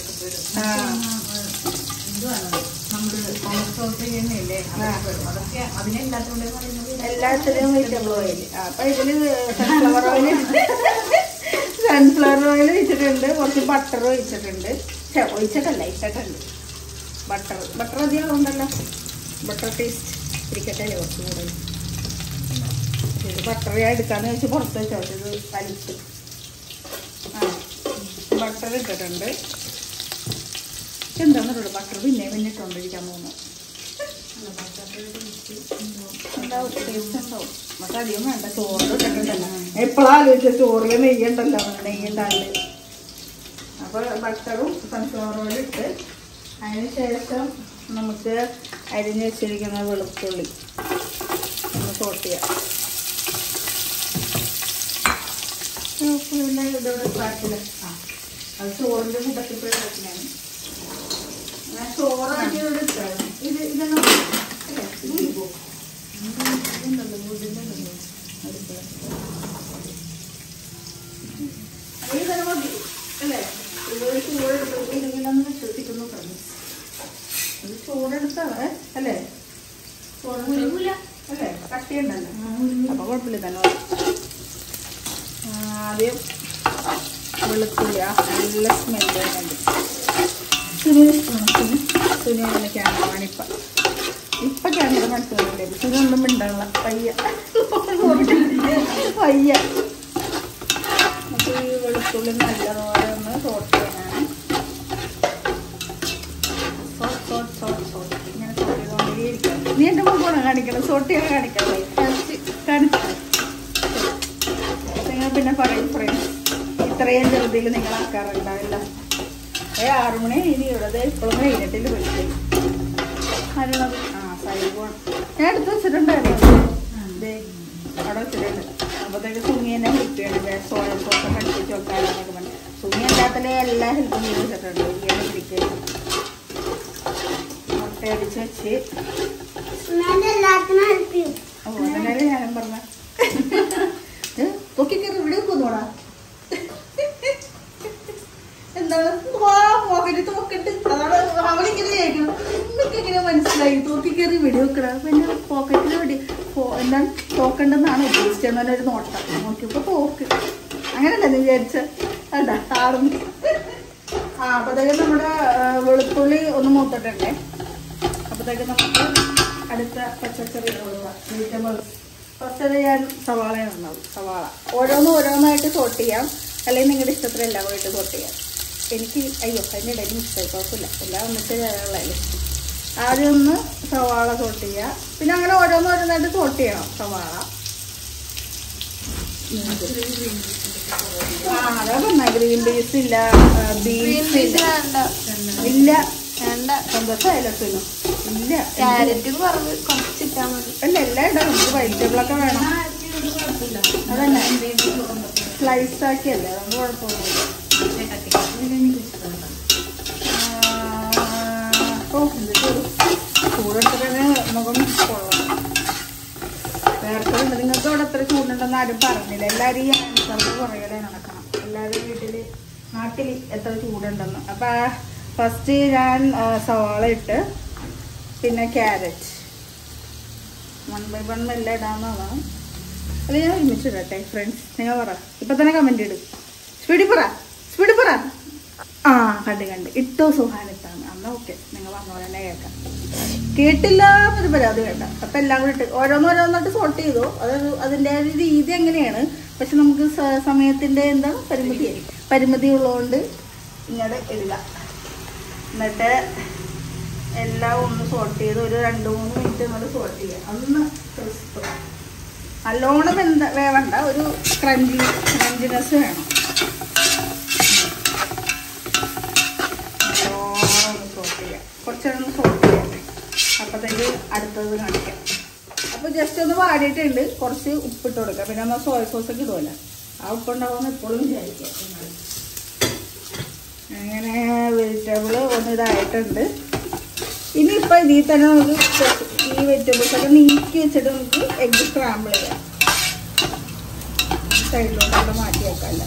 എല്ലാത്തിലും വെജിറ്റബിൾ ഓയിൽ. അപ്പൊ ഇതില് സൺഫ്ലവർ ഓയിൽ സൺഫ്ലവർ ഓയിൽ ഒഴിച്ചിട്ടുണ്ട്, കുറച്ച് ബട്ടർ ഒഴിച്ചിട്ടുണ്ട്. ഒഴിച്ചിട്ടല്ല ഇട്ടിട്ടുണ്ട് ബട്ടർ. ബട്ടർ അധികം ഉണ്ടല്ലോ, ബട്ടർ ടേസ്റ്റ് ഇരിക്കട്ടെ കുറച്ചും കൂടെ. ഇത് ബട്ടർ ഞാൻ എടുക്കാന്ന് വെച്ച് പുറത്ത് വെച്ചോ, ഇത് വലിച്ച്. ആ ബട്ടർ ഇട്ടിട്ടുണ്ട്. എന്താണെന്നുള്ളൂ ബട്ടർ പിന്നെ പിന്നിട്ടുകൊണ്ടിരിക്കാൻ പോകുന്നു. ടേസ്റ്റ് ഉണ്ടാവും. നമുക്ക് അധികം വേണ്ട, ചോറ് ഇട്ടിട്ടുണ്ടല്ലോ. എപ്പോഴാ ആലോചിച്ച ചോറിൽ നെയ്യുണ്ടല്ലോ, നെയ്യുണ്ടാവില്ല. അപ്പൊ ബട്ടറും സൺഫ്ലവർ ഓയിലും ഇട്ട് അതിന് ശേഷം നമുക്ക് അരിഞ്ഞ് വെച്ചിരിക്കുന്ന വെളുത്തുള്ളി ഒന്ന് സോട്ട് ചെയ്യാം. ഇതോടെ പാട്ടില്ല. ആ അത് ചോറിൻ്റെ കൂട്ടത്തിപ്പോഴും ഞാൻ ചോറാക്കി ഇവിടെ ഇട്ടായിരുന്നു. ഇത് ഇതെല്ലാം അല്ലേ ഇത് പോകും ഇതുണ്ടല്ലോ വീടിൻ്റെ ഉണ്ടല്ലോ അടുക്കള അത് തന്നെ മതി അല്ലേ? ഇതൊരു ചൂടെടുത്ത് ഇതിങ്ങനെ വിശ്വസിക്കുന്നു പറഞ്ഞു. ഇത് ചൂടെടുത്താണ് അല്ലേ? ചോറ് അല്ലേ? കട്ടിയുണ്ടല്ലോ, അപ്പൊ കുഴപ്പമില്ല തന്നെ. ആദ്യം വെളുത്തുള്ളി ആ നല്ല സ്മെല്ല് വരുന്നുണ്ട്. സുനിൽ തുണി തുണി വിളിക്കാണ് മണിപ്പ ഇപ്പൊക്കെയാണ് ഇത് മനസ്സിലാവില്ലേ? സുനി ഒന്നും മിണ്ടാനുള്ള പയ്യ പയ്യ. അപ്പോൾ ഈ വെളുത്തുള്ളി നല്ലതുപോലെ ഒന്ന് സോട്ട് ചെയ്യാനാണ്. സോട്ട് സോട്ട് സോട്ട് സോട്ട് ഇങ്ങനെ സോട്ട് ചെയ്തുകൊണ്ടേ ഇരിക്കാം. നീ എൻ്റെ മുമ്പാണ് കാണിക്കണം, സോട്ട് ചെയ്യാൻ കാണിക്കാതെ കാണിച്ചു. നിങ്ങൾ പിന്നെ പറയും ഫ്രണ്ട്സ്, ഇത്രയും ചെറുതിൽ നിങ്ങൾ ആക്കാറുണ്ടാവില്ല. ഏ ആറുമണി ഇനി ഇവിടെ ഇപ്പോഴും കഴിഞ്ഞിട്ടില്ല വിളിച്ചത് ആരാണത്? ആ സൈബോൺ ഞാൻ എടുത്ത് വെച്ചിട്ടുണ്ടായിരുന്നു. അതെ അവിടെ വെച്ചിട്ടുണ്ട്. അപ്പോഴത്തേക്ക് സുമി എന്നെ ഹെൽപ്പ് ചെയ്യണില്ലേ, സോയ സോസ് പഠിപ്പിച്ച് വെക്കാനൊക്കെ പറഞ്ഞു. സുമി എല്ലാത്തിലും എല്ലാ ഹെൽപ്പും ചെയ്ത് വെച്ചിട്ടുണ്ട്. ഇങ്ങനെ പിടിക്കൽ മുട്ടയടിച്ച് വെച്ച് ഓ അതല്ലേ ഞാനും പറഞ്ഞ പൊക്കിക്കറി ഇവിടെ കൊന്നോടാ. എന്താണ് പോക്കറ്റ് തോക്കിട്ട് അതാണ് അവനിങ്ങനെ ചോദിക്കണം. നിങ്ങൾക്ക് എങ്ങനെ മനസ്സിലായി തോക്കി കയറി വെടി വെക്കണ? പിന്നെ പോക്കറ്റിൽ വെടി എന്താണ് തോക്കണ്ടെന്നാണ് ഉദ്ദേശിച്ചത് ഒരു നോട്ടം നോക്കിയപ്പോ തോക്ക് അങ്ങനെയല്ല നീ വിചാരിച്ച അല്ല താറുന്നു. ആ അപ്പത്തേക്ക് നമ്മുടെ വെളുത്തുള്ളി ഒന്ന് മൂത്തിട്ടുണ്ടേ. അപ്പത്തേക്ക് നമുക്ക് അടുത്ത പച്ചക്കറികൾ വെജിറ്റബിൾസ്. ഫസ്റ്റ് ഞാൻ സവാളയാണ് ഉണ്ടാവും. സവാള ഓരോന്നും ഓരോന്നായിട്ട് സോട്ട് ചെയ്യാം, അല്ലെങ്കിൽ നിങ്ങളുടെ ഇഷ്ടത്തിൽ എല്ലാം പോയിട്ട് സോട്ട് ചെയ്യാം. എനിക്ക് അയ്യോ അതിൻ്റെ ഇടയിൽ മിസ്റ്റേക്ക് കുഴപ്പമില്ല, എല്ലാം വന്നിട്ട് കയറുള്ളതല്ലേ. ആദ്യം ഒന്ന് സവാള സോട്ട് ചെയ്യുക, പിന്നെ അങ്ങനെ ഓരോന്നും ഓരോന്നായിട്ട് സോട്ട് ചെയ്യണം. സവാള ആ അതാ പറഞ്ഞ ഗ്രീൻ പീസ് ഇല്ല, ബീൻസ് ഇല്ല ഇല്ല സന്തോഷമായാലും ഇല്ല. ക്യാരറ്റും കുറച്ചിട്ടാൽ മതി. അല്ല എല്ലാം ഇടാം, നമുക്ക് വെജിറ്റബിളൊക്കെ വേണം. അതന്നെ സ്ലൈസ് ആക്കിയല്ലേ, അതുകൊണ്ട് കുഴപ്പമൊന്നുമില്ല. ഓ എന്ത് ചൂട് ചൂടെടുത്തിട്ട് മുഖം കൊള്ളണം. വേർക്കുണ്ട്. നിങ്ങൾക്ക് അവിടെ എത്ര ചൂടുണ്ടെന്ന് ആരും പറഞ്ഞില്ല. എല്ലാവരും ഈ ആൻസർക്ക് പുറകെ നടക്കണം. എല്ലാവരും വീട്ടിൽ നാട്ടിൽ എത്ര ചൂടുണ്ടെന്ന്. അപ്പം ഫസ്റ്റ് ഞാൻ സവാള ഇട്ട് പിന്നെ ക്യാരറ്റ് വൺ ബൈ വൺ എല്ലാം ഇടാവുന്നതാണ്. അത് ഞാൻ ഒരുമിച്ചിടട്ടെ ഫ്രണ്ട്സ്. നിങ്ങൾ പറ, ഇപ്പം തന്നെ കമൻറ്റ് ഇടും. സ്പീഡിൽ പറ സ്പീഡിൽ പറ. ആ കണ്ട് കണ്ട് ഇട്ടോ സുഹാനിട്ടാണ്. അന്ന് ഓക്കെ, നിങ്ങൾ പറഞ്ഞ പോലെ തന്നെ കേൾക്കാം. കേട്ടില്ല എന്നൊരു പരാതി വേണ്ട. അപ്പം എല്ലാം കൂടി ഇട്ട് ഓരോന്നോരോന്നിട്ട് സോട്ട് ചെയ്തു. അത് അതിൻ്റെ ഒരു രീതി എങ്ങനെയാണ്. പക്ഷെ നമുക്ക് സമയത്തിൻ്റെ എന്താ പരിമിതി പരിമിതി ഉള്ളതുകൊണ്ട് ഇങ്ങോട്ട് ഇടുക. എന്നിട്ട് എല്ലാം ഒന്ന് സോട്ട് ചെയ്ത് ഒരു രണ്ട് മൂന്ന് മിനിറ്റ് നമ്മൾ സോട്ട് ചെയ്യുക. ഒന്ന് ക്രിസ്പ് നല്ലോണം എന്താ വേവണ്ട, ഒരു ക്രഞ്ചി ക്രഞ്ചിനെസ് വേണം. നല്ലോണം ഒന്ന് സോട്ട് ചെയ്യാം, കുറച്ചൊന്ന് സോട്ട് ചെയ്യാം. അപ്പോഴത്തേക്ക് അടുത്തത് കാണിക്കാം. അപ്പോൾ ജസ്റ്റ് ഒന്ന് വാടിയിട്ടുണ്ട്, കുറച്ച് ഉപ്പിട്ട് കൊടുക്കുക. പിന്നെ നമ്മൾ സോയ സോസൊക്കെ ഇടുമല്ലോ, ആ ഉപ്പുണ്ടാവുമെന്ന് എപ്പോഴും വിചാരിക്കാം. അങ്ങനെ വെജിറ്റബിൾ ഒന്ന് ഇതായിട്ടുണ്ട്. ഇനിയിപ്പോൾ ഇതിൽ തന്നെ നമുക്ക് ഈ വെജിറ്റബിൾസൊക്കെ നീക്കി വെച്ചിട്ട് നമുക്ക് എഗ്ഗ് സ്ക്രാമ്പിൾ ചെയ്യാം. സൈഡിലോട്ടൊക്കെ മാറ്റി വെക്കാമല്ലോ.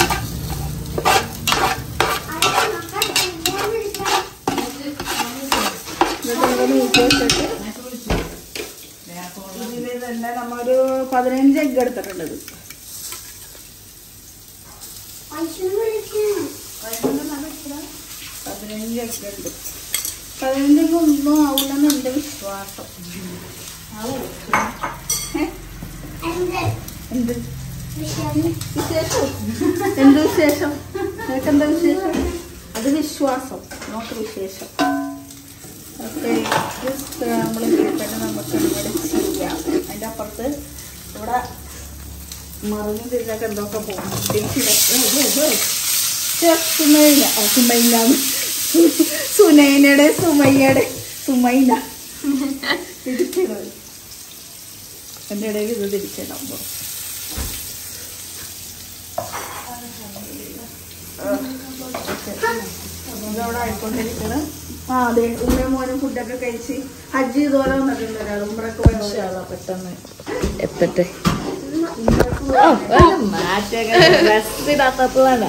ഇതൊക്കെ നീക്കി വെച്ചിട്ട് ഇതിൽ തന്നെ നമ്മളൊരു പതിനഞ്ച് എഗ്ഗ് എടുത്തിട്ടുണ്ടത്. പതിനഞ്ച് എഗ്ഗ് ഉണ്ട്. പതിനഞ്ചൊക്കെ ഒന്നും ആവില്ലെന്ന് എൻ്റെ വിശ്വാസം. എന്ത് വിശേഷം? എന്ത് വിശേഷം? നിനക്ക് എന്താ വിശേഷം? അത് വിശ്വാസം, നോക്ക് വിശേഷം. ഓക്കെ, നമ്മൾ കേട്ടിട്ട് നമുക്ക് ഇങ്ങോട്ട് ചെയ്യാം. അതിൻ്റെ അപ്പുറത്ത് ഇവിടെ മറിഞ്ഞു തിരിഞ്ഞൊക്കെ എന്തൊക്കെ പോകും. സുമൈന സുമൈനാണ് സുനൈനയുടെ സുമയ്യയുടെ സുമൈന തിരിച്ചിടും. എൻ്റെ ഇടയിൽ ഇത് തിരിച്ചിടുമ്പോൾ ഇതവിടെ ആയിക്കൊണ്ടിരിക്കണം. ആ അതെ, ഉമ്മയും മോനും ഫുഡൊക്കെ കഴിച്ച് ഹജ്ജ് ഇതുപോലെ വന്നിട്ടുണ്ട്. ഒരാൾ ഉമ്രക്ക് പോയ പെട്ടെന്ന് എത്തട്ടെ. ഇടാത്തതാണ്.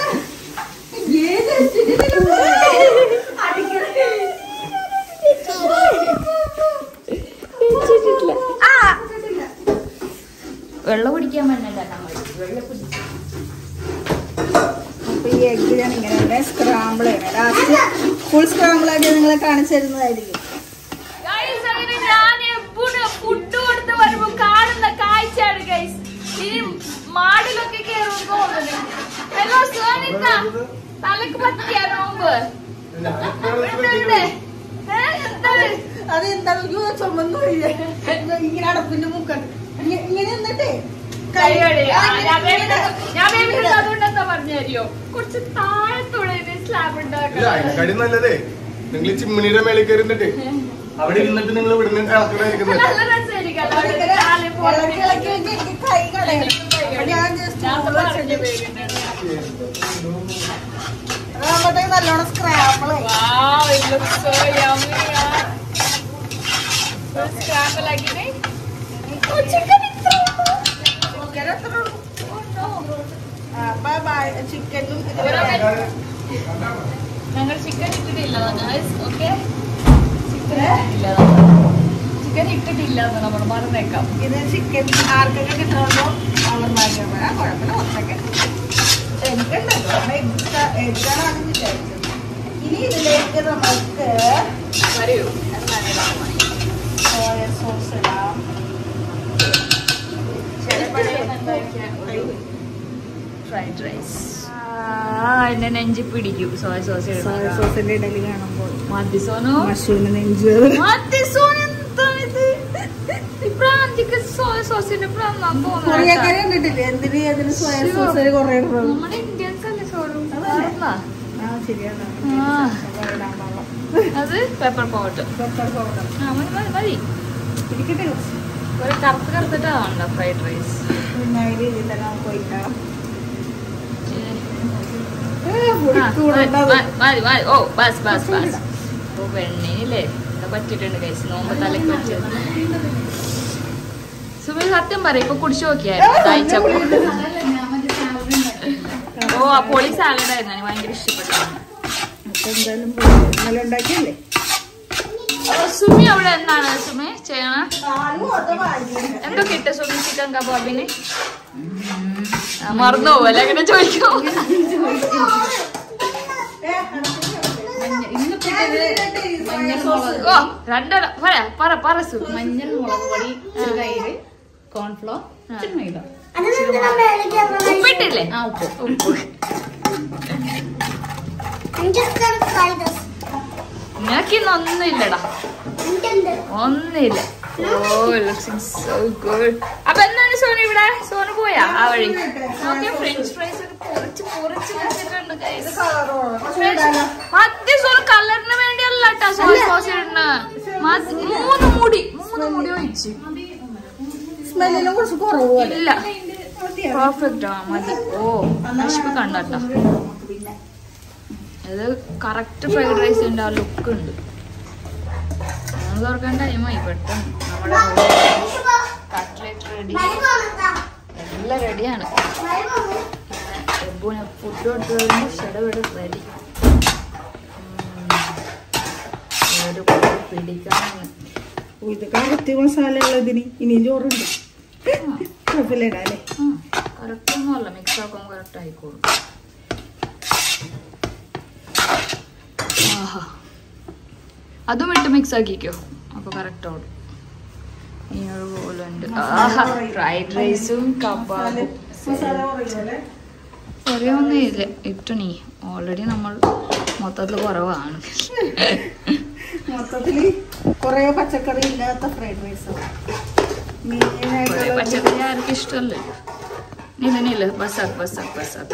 വെള്ളം കുടിക്കാൻ പറ്റില്ല വെള്ളം കുടിച്ചു. അപ്പൊ ഈ എഗ്ഗ് ഞാൻ ഇങ്ങനെ തന്നെ സ്ക്രാമ്പിൾ ചെയ്യണം. ലാസ്റ്റ് ഫുൾ സ്ക്രാമ്പിൾ ആയിട്ട് നിങ്ങളെ കാണിച്ചു തരുന്നതായിരിക്കും. ഫുഡ് കൊടുത്ത് വരുമ്പോ കാണുന്ന കാഴ്ചയാണ് ഗൈസ്. ഈ മാടിലൊക്കെ കേറുമ്പോ ഹലോ സോനിത്ത തലക്ക് പറ്റിയ നോമ്പ് അതെന്താണ് ചുമന്നു ഇങ്ങനെ അടപ്പിന്റെ മുക്കാണ് ഇങ്ങനെ എന്നിട്ടേ അതുകൊണ്ടെന്താ പറഞ്ഞോ കുറച്ച് താഴത്തുള്ള സ്ലാബ് ഉണ്ടാക്കാം. നല്ലതേ നിങ്ങൾ ചിമ്മിണിയുടെ മേളിൽ കയറിന്നിട്ട് അവിടെ ഇരുന്നിട്ട് നിങ്ങൾ ഇവിടുന്ന് ഇളക്കണായിരിക്കുന്നത്. നല്ലോണം സ്ക്രാമ്പിൾ ചിക്കനും ഞങ്ങൾ ചിക്കൻ ഇട്ടിട്ടില്ല. ഓക്കെ, ചിക്കൻ ചിക്കൻ ഇട്ടിട്ടില്ല എന്ന് നമ്മൾ മറന്നേക്കാം. ഇത് ചിക്കൻ ആർക്കൊക്കെ കിട്ടുന്നുണ്ടോ അവന്മാർക്ക് വരാം, കുഴപ്പമില്ല. കുറച്ചൊക്കെ എനിക്കുണ്ടല്ലോ എടുക്കാനാണ് വിചാരിച്ചത്. ഇനി ഇതിലേക്ക് നമുക്ക് പറയൂ സോയ സോസ് ഇടാം. Fried rice. എന്നെ നെഞ്ചി പിടിക്കും സോയ സോസ്. സോയ സോസിന്റെ ഇഡലി കാണുമ്പോൾ മതി സോനു, മഷൂന് നെഞ്ച് മതി സോനു. എന്താണിത് പ്രാന്തിക്ക് സോയ സോസിന്റെ പ്രാന്താൻ കൊറിയക്കാരെ കണ്ടിട്ടില്ലേ? എന്തിന് അതിന് സോയ സോസ് കുറെ ഇടുന്നത്? നമ്മുടെ ഇന്ത്യൻസ് അല്ലേ സോറും. ആ ശരിയാണ്. അത് പെപ്പർ പൗഡർ. പെപ്പർ പൗഡർ മതി മതി മതി. ഇരിക്കട്ടെ. ഒരു കറുത്ത് കറുത്തിട്ടാണല്ലോ ഫ്രൈഡ് റൈസ്. പിന്നെ അതിൽ ഇതിൽ നമുക്ക് ഒഴിക്കാം. മതി മതി. ഓ ബസ് ബസ് ബസ്. ഓ വെണ്ണയില്ലേ എന്താ പറ്റിട്ടുണ്ട് കഴിച്ച് നോമ്പ് തലക്ക് പറ്റിയത്. സുമി സത്യം പറയും, ഇപ്പൊ കുടിച്ചു നോക്കിയായിരുന്നു കഴിച്ചപ്പോ. ഓ ആ പൊളി സാലഡ് ആയിരുന്നു, എനിക്ക് ഭയങ്കര ഇഷ്ടപ്പെട്ടു. അപ്പൊ എന്തായാലും നല്ല ഉണ്ടാക്കിയല്ലേ. സുമി അവിടെ എന്താണ് സുമി ചെയ്യണ? എന്തൊക്കെ ഇട്ട സുമി ചിക്കൻ കബാബിന്? മറന്നു പോവല്ലേ അങ്ങനെ ചോദിക്കോ? ഓ രണ്ടര പറയാ പറ പറ സു. മഞ്ഞൾ മുളക് പൊടി, തൈര്, കോൺഫ്ലോർ, മൈദ. ഉപ്പിട്ടില്ലേ? ആ ഉപ്പ്. ഉപ്പ് നിനക്കിന്ന് ഒന്നുമില്ലടാ, ഒന്നുമില്ല. Oh looking so good. അപ്പൊ എന്താണ് സോനു ഇവിടെ? സോനു പോയാ ആ വഴി? നോക്കിയ ഫ്രഞ്ച് ഫ്രൈസ് ഒക്കെ പൊറിച്ച് പൊറിച്ച് വെച്ചിട്ടുണ്ട്. മധ്യ സോനു കളറിന് വേണ്ടിയല്ല കേട്ടോ സോയ സോസ് ഇടുന്ന. മൂന്ന് മുടി മൂന്ന് മുടി ഒഴിച്ച് സ്മെല്ലിനും കുറച്ച് കുറവ് പോലെ. ഇല്ല പെർഫെക്റ്റ് ആ മതി. ഓ നശിപ്പ് കണ്ടോ? ഇത് കറക്റ്റ് ഫ്രൈഡ് റൈസിന്റെ ആ ലുക്ക് ഉണ്ട്. നമ്മൾ തുറക്കാൻ ടൈമായി പെട്ടെന്ന്. നമ്മുടെ കട്ട്ലേറ്റ് റെഡി, എല്ലാം റെഡിയാണ്. എബുവിന് ഫുഡ് കൊടുത്തതിന് ഷെഡവിടെ റെഡി. ഒരു പിടിക്കാനാണ്. ഇതൊക്കെ കത്തി മസാല ഉള്ളതിന് ഇനിയും ചോറുണ്ട്. കുഴപ്പമില്ല ഇടാല്ലേ. കറക്റ്റ് ഒന്നുമല്ല, മിക്സ് ആക്കുമ്പോൾ കറക്റ്റ് ആയിക്കോളും. ആഹാ അതും ഇട്ട് മിക്സ് ആക്കിക്കോ, അപ്പൊ കറക്റ്റ് ഓടും. ഇതുപോലെ ഉണ്ട്. ആഹാ ഫ്രൈഡ് റൈസും കബാബും കുറയൊന്നും ഇല്ല. ഇട്ടു നീ ഓൾറെഡി നമ്മൾ മൊത്തത്തിൽ കുറവാണ്. മൊത്തത്തില് കൊറേ പച്ചക്കറി ഇല്ലാത്ത ഫ്രൈഡ് റൈസ്. കുറെ പച്ചക്കറി ആർക്കും ഇഷ്ടമല്ലേ. നീല നീല ബസാക്ക് ബസാക്ക് ബസാക്ക്.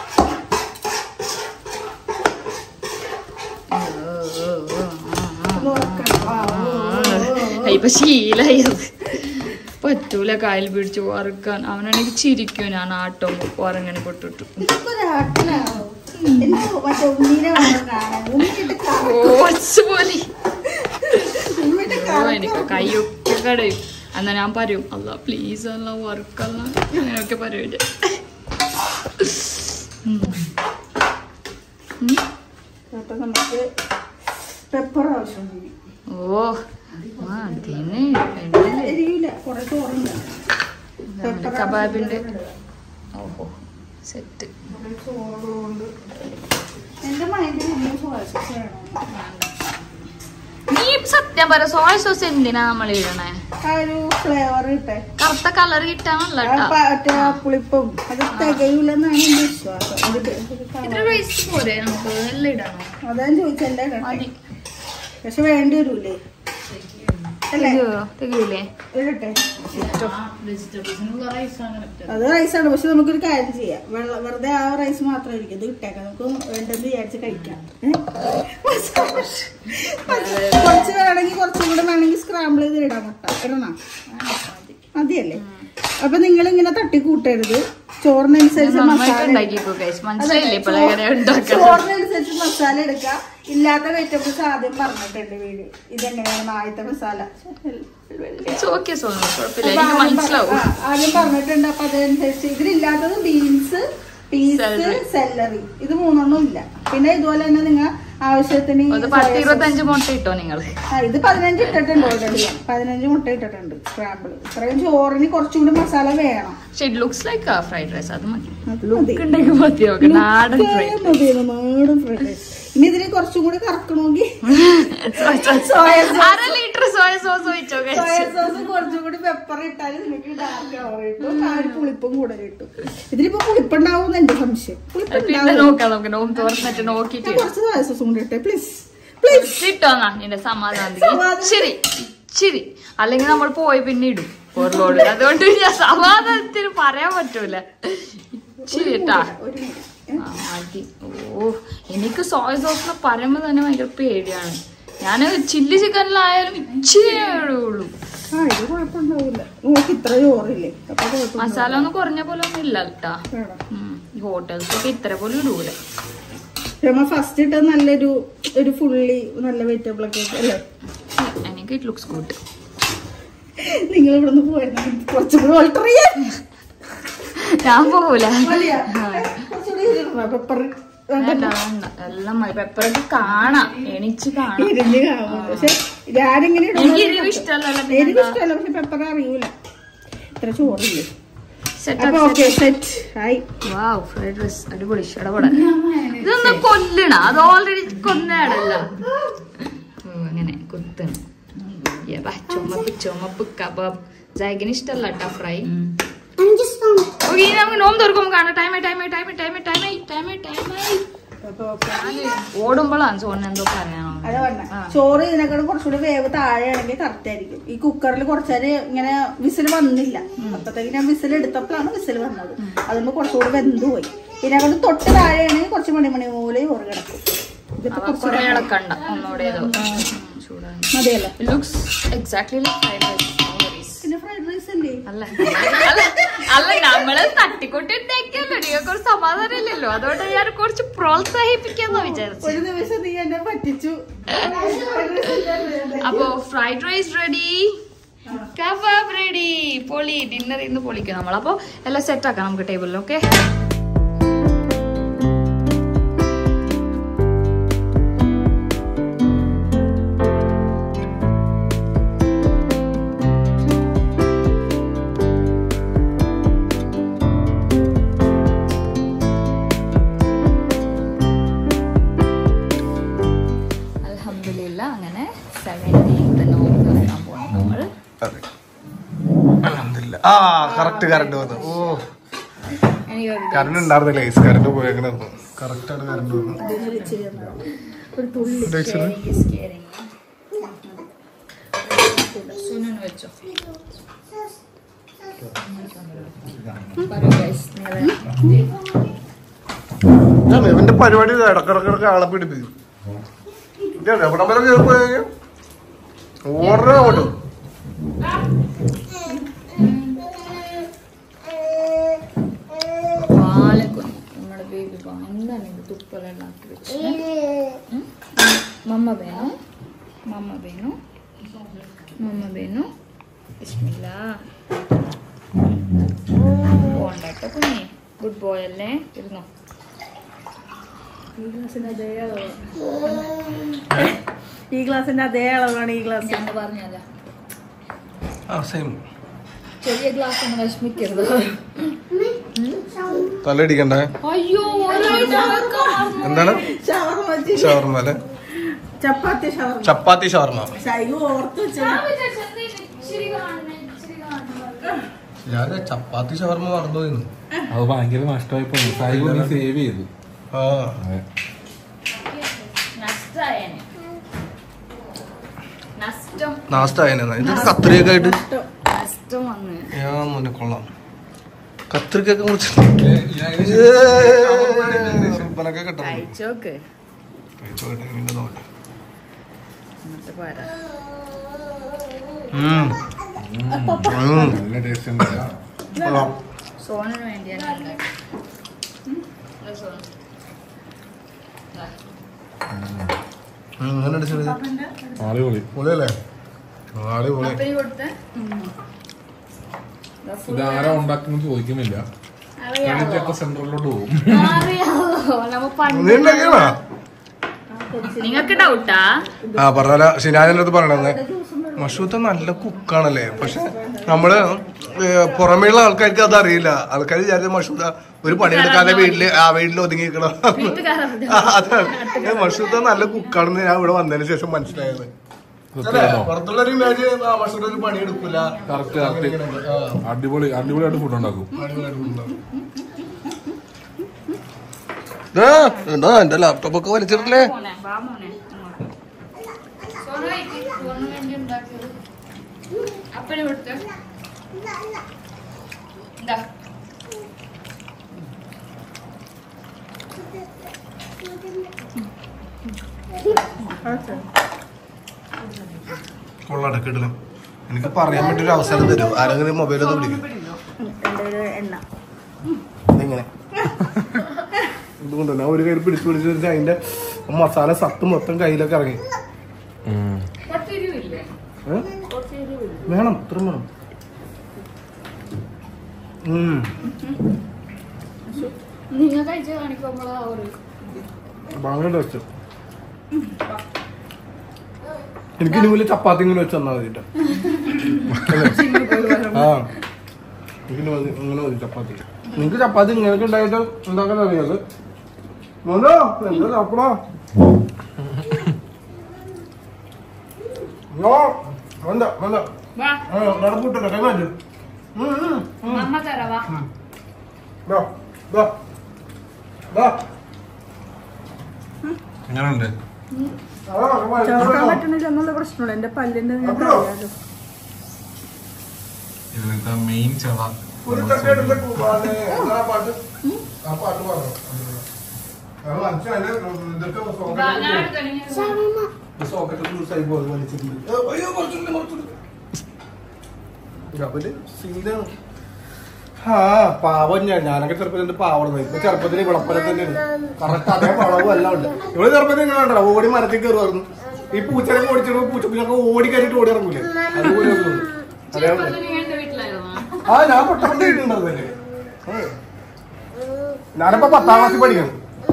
ഇപ്പൊ ശീലായത് പറ്റൂല കായൽ പിടിച്ച് വറുക്കാൻ. അവനാണെങ്കിൽ ചിരിക്കും ഞാൻ ആട്ടോ ഉറങ്ങനെ കൊട്ടിട്ടു. പോലെ എനിക്ക് കൈയൊക്കെ കടയും. എന്നാ ഞാൻ പറയും അല്ല പ്ലീസ് അല്ല വർക്കല്ല അങ്ങനെയൊക്കെ പറയൂല. നമുക്ക് പെപ്പർ ആവശ്യമുണ്ട്. ഓ അതിന് കബാബിന്റെ ഓഹോ സെറ്റ്. എന്റെ മൈൻഡിൽ നീ സത്യം പറ സോയ സോസ് എന്തിനാ നമ്മൾ ഇടണേ? ഒരു ഫ്ലേവർ കിട്ടെ, കറുത്ത കളർ കിട്ടാണല്ലോ. പുളിപ്പും അത് തികയൂലെന്നാണ് എന്റെ വിശ്വാസം. ഇത്ര റൈസ് പോരെ നമുക്ക് എല്ലാം ഇടണോ? അതാണ് ചോദിച്ചല്ലേ. പക്ഷെ വേണ്ടി വരൂലേ? തികയൂലേ? ഇടട്ടെ. വെജിറ്റബിൾസിനുള്ള റൈസ് അങ്ങനെ. അത് റൈസാണ്. പക്ഷെ നമുക്കൊരു കാര്യം ചെയ്യാം, വെള്ളം വെറുതെ ആ റൈസ് മാത്രമായിരിക്കും ഇത് ഇട്ടേക്കാം. നമുക്ക് വേണ്ടെന്ന് വിചാരിച്ച് കഴിക്കാം. കുറച്ച് വേണമെങ്കിൽ കുറച്ചും കൂടെ വേണമെങ്കിൽ സ്ക്രാമ്പിൾ ചെയ്ത് ഇടാം. മുട്ട ഇടണം മതിയല്ലേ? അപ്പൊ നിങ്ങൾ ഇങ്ങനെ തട്ടിക്കൂട്ടരുത്. ചോറിനനുസരിച്ച് ചോറിനനുസരിച്ച് മസാല എടുക്കുക. ഇല്ലാത്ത വെജിറ്റബിൾസ് ആദ്യം പറഞ്ഞിട്ടുണ്ട് വീട് ഇതെങ്ങനെയാണ് ആദ്യത്തെ മസാല ആദ്യം പറഞ്ഞിട്ടുണ്ട്. അപ്പൊ അതനുസരിച്ച് ഇതിലില്ലാത്തത് ബീൻസ്, പീസ്, സെല്ലറി, ഇത് മൂന്നെണ്ണം ഇല്ല. പിന്നെ ഇതുപോലെ തന്നെ നിങ്ങൾ ആവശ്യത്തിന് പത്ത് ഇരുപത്തഞ്ച് മുട്ട ഇട്ടോ നിങ്ങൾ? ഇത് പതിനഞ്ച് ഇട്ടിട്ടുണ്ട് ഓൾറെഡി. പതിനഞ്ച് മുട്ട ഇട്ടിട്ടുണ്ട് സ്ക്രാമ്പിൾ. ഇത്രയും ചോറിന് കുറച്ചും കൂടി മസാല വേണം. It looks like a fried rice. അത് മതി. നാടൻ ഫ്രൈഡ് റൈസ്. ഇനി ഇതിന് കുറച്ചും കൂടി കറക്കണമെങ്കിൽ അര ലിറ്റർ സോയ സോസ് ഒഴിച്ചോ. സോയ സോസ് കുറച്ചും കൂടി പെപ്പർ ഇട്ടാൽ നിങ്ങൾക്ക് ഡാർക്ക് കളർ കിട്ടും. ആ ഒരു പുളിപ്പും കൂടുതൽ കിട്ടും. ഇതിലിപ്പോ പുളിപ്പുണ്ടാവും എന്റെ സംശയം. നോക്കാം നമുക്ക് നോം തുറന്നിട്ട് നോക്കിട്ട് കുറച്ച് സോയ സോസും കൂടി ഇട്ടേ പ്ലീസ് പ്ലീസ്. ഇട്ടോന്നാ നിന്റെ സമാധാനം. ശരി ശരി, അല്ലെങ്കിൽ നമ്മൾ പോയി പിന്നെ ഇടും ഓർലോട്. അതുകൊണ്ട് ഞാൻ സമാധാനത്തിന് പറയാൻ പറ്റൂല. ശരി കേട്ടാ. മതി. ഓ എനിക്ക് സോയ സോസിനെ പറയുമ്പോ തന്നെ ഭയങ്കര പേടിയാണ്. ഞാൻ ചില്ലി ചിക്കനിലായാലും ഇച്ചിരി ഉള്ളൂ. മസാല ഒന്നും കുറഞ്ഞ പോലെ ഒന്നും ഇല്ല കേട്ടാ. ഹോട്ടൽസൊക്കെ ഇത്ര പോലും ഇടൂല. ഫസ്റ്റ് ഇട്ട നല്ലൊരു ഒരു ഫുള്ളി നല്ല വെജിറ്റബിൾ ഒക്കെ അല്ലേ? എനിക്ക് ഇറ്റ് ലുക്സ് ഗുഡ്. നിങ്ങൾ ഇവിടെ നിന്ന് പോയിരുന്നു കുറച്ചും കൂടി ഓൾട്ടർ ചെയ്യാൻ. ഞാൻ പോകൂല. പെപ്പർ എല്ലാം മതി. പെപ്പറൊക്കെ കാണാം, എണിച്ച് കാണാം. പക്ഷെ ഞാനിങ്ങനെ എനിക്ക് ഇഷ്ടമല്ല. എനിക്ക് ഇഷ്ടമല്ല, പക്ഷെ പെപ്പർ അറിയൂല. ഇത്ര ചോറില്ലേ? ഫ്രൈഡ് റൈസ് അടിപൊളി. ഇടപെടാൻ ഇതൊന്നും കൊല്ലണ, അത് ഓൾറെഡി കൊന്നടല്ല. അങ്ങനെ കുത്തണം. ചുമപ്പ് ചുമപ്പ് കബാബ്. ജാഗിന് ഇഷ്ടമല്ല കേട്ടോ ഫ്രൈ. നമുക്ക് നോമ്പ് തുറക്കുമ്പോ കാണാം. ടൈമായി ടൈമായി ടൈമായി ടൈമായി ടൈമായി ടൈമായി ടൈമായി ഓടുമ്പോഴാണ് സോണിന് എന്തോ പറയാനോ. ചോറ് ഇതിനെക്കാളും കുറച്ചുകൂടി വേവ് താഴെയാണെങ്കിൽ കറക്റ്റ് ആയിരിക്കും. ഈ കുക്കറിൽ കുറച്ചേര് ഇങ്ങനെ വിസിൽ വന്നില്ല. അപ്പത്തേക്ക് ഞാൻ വിസിൽ എടുത്തപ്പോഴാണ് വിസിൽ വന്നത്. അതുകൊണ്ട് കുറച്ചുകൂടി വെന്തു പോയി. ഇതിനെക്കാളും തൊട്ട് താഴെയാണെങ്കിൽ കുറച്ച് മണിമണി പോലെ ചോറ് കിടക്കും. ഇളക്കണ്ട ഒന്നുകൂടെ മതിയല്ലോ. Looks exactly like fried rice. പിന്നെ ഫ്രൈഡ് റൈസ് അല്ലേ? അല്ല അല്ല നമ്മള് തട്ടിക്കൊട്ടി ഉണ്ടാക്കിയല്ലോ. നിങ്ങൾക്ക് ഒരു സമാധാനം ഇല്ലല്ലോ. അതുകൊണ്ട് ഞാൻ കുറച്ച് പ്രോത്സാഹിപ്പിക്കാന്ന് വിചാരിച്ചു. ഒരു ദിവസം നീ എന്നെ പറ്റിച്ചു. അപ്പൊ fried rice ready, kebab ready. പൊളി. ഡിന്നർ ഇന്ന് പൊളിക്കും നമ്മൾ. അപ്പൊ എല്ലാം സെറ്റ് ആക്കാം നമുക്ക് ടേബിളിൽ. ഓക്കെ. ആ കറക്റ്റ് കറണ്ട് വന്നു. ഓ കറണ്ട് ഉണ്ടായിരുന്നില്ല. ഐസ് കറണ്ട് പോയെങ്ങനെ കറക്റ്റ് ആണ് കറണ്ട് വന്നു. ഇവന്റെ പരിപാടി ഇടക്കിടക്കിടക്ക് ആളെ പിടിപ്പിക്കും. എവിടെ വരെ കയറി പോയ ഓർഡർ അങ്ങോട്ട്. മമ്മ ബേനു മമ്മ ബേനു മമ്മ ബേനു ബിസ്മില്ലാ. പോണ്ടട്ടോ കുഞ്ഞി. ഗുഡ് ബോയ് അല്ലേ? ഇരുന്നോ. ഈ ഗ്ലാസിന്റെ അതേ അളവ്. ഈ ഗ്ലാസിന്റെ അതേ അളവാണ് ഈ ഗ്ലാസ്. ഞാൻ പറഞ്ഞല്ല. ചെറിയ ഗ്ലാസ് ഒന്ന് വിഷമിക്കരുത്. തലടിക്കണ്ടേ? അയ്യോ എന്താണ്? ഷവർമ അല്ലേ? ചപ്പാത്തി ഷവർമ. ചപ്പാത്തി ഷവർമ. ഞാൻ ചപ്പാത്തി ഷവർമ മറന്നു പോയിരുന്നു. അത് ഭയങ്കര നഷ്ടമായി പോയി. സേവ് ചെയ്തു. ആ നാസ്റ്റായനെ. ഇത് കത്രിയൊക്കെ ആയിട്ട് ഞാൻ മുന്നേ കൊള്ളാം. കത്രിക്കൊക്കെ മുറിച്ച് കഴിച്ചോക്ക്. നല്ല ടേസ്റ്റ് ഉണ്ട്. സോണിന് വേണ്ടിയാണ്. പൊളിയല്ലേ? ഇതാരാ ഉണ്ടാക്കുന്നു ചോദിക്കുന്നില്ല. സെന്ററിലോട്ട് പോകും. നിങ്ങൾക്ക് ഡൗട്ടാ? ആ പറഞ്ഞ ഷിനാജിന്റെ അടുത്ത് പറയണത് മഷൂത്ത നല്ല കുക്കാണല്ലേ, പക്ഷെ നമ്മള് പുറമേയുള്ള ആൾക്കാർക്ക് അത് അറിയില്ല. ആൾക്കാർ വിചാരിച്ച മഷൂത്ത ഒരു പണിയെടുക്കാതെ വീട്ടില് ആ വീട്ടിൽ ഒതുങ്ങിക്കണം. അതാണ് മഷൂത്ത നല്ല കുക്കാണെന്ന് ഞാൻ ഇവിടെ വന്നതിന് ശേഷം മനസ്സിലായത്. പുറത്തുള്ളൊരു ഇമേജ് മഷൂത്ത ഒരു പണിയെടുക്കില്ല. അടിപൊളി അടിപൊളിയായിട്ട് ഫുഡ് ഉണ്ടാക്കും. എന്താ എന്റെ ലാപ്ടോപ്പ് ഒക്കെ വലിച്ചിട്ടില്ലേ? കൊള്ളടക്കിടണം. എനിക്ക് പറയാൻ പറ്റിയൊരു അവസരം തരും. ആരെങ്കിലും മൊബൈലൊന്നും പിടിക്കും. ഇങ്ങനെ ഇതുകൊണ്ട് ഞാൻ ഒരു കയ്യിൽ പിടിച്ചു പിടിച്ചു അതിന്റെ മസാല സത്ത് മൊത്തം കയ്യിലൊക്കെ ഇറങ്ങി. വേണം ഇത്ര വേണം. ഭയങ്കര ടേസ്റ്റ്. എനിക്ക് ഇനി വലിയ ചപ്പാത്തി ഇങ്ങനെ വെച്ച് തന്നാൽ മതിട്ടോ. ആ എനിക്കിനി മതി ഇങ്ങനെ മതി ചപ്പാത്തി. നിങ്ങക്ക് ചപ്പാത്തി ഇങ്ങനെയൊക്കെ ഉണ്ടായിട്ട് ഉണ്ടാക്കാൻ അറിയാത്. എന്താ ചപ്പടാ വേണ്ട വേണ്ട നടക്കൂട്ടല്ലോ കൈ മാറ്റും. എങ്ങനെയുണ്ട്? പറ്റണില്ല പ്രശ്നമുള്ള എന്റെ പല്ലിന്റെ ഇതിലത്തെ മെയിൻ ചവ ആ പാവം ഞാൻ ഞാനൊക്കെ ചെറുപ്പത്തിൽ പാവണം. ഇപ്പൊ ചെറുപ്പത്തിന് വിളപ്പന തന്നെയാണ്. കറക്റ്റ് അതേ വളവും എല്ലാം ഉണ്ട്. ഇവിടെ ചെറുപ്പത്തിൽ ഇങ്ങനെ ഉണ്ടല്ലോ ഓടി മരത്തിൽ കയറുമായിരുന്നു. ഈ പൂച്ചനൊക്കെ ഓടിച്ചിട്ട് പൂച്ചപ്പിനൊക്കെ ഓടി കയറിട്ട് ഓടി ഇറങ്ങൂലേ അതുപോലെ അതേപോലെ. ആ ഞാൻ പൊട്ടപ്പണ്ട് വീട്ടുണ്ടായിരുന്നല്ലേ. ഞാനിപ്പോ പത്താം ക്ലാസ്സിൽ പഠിക്കണം.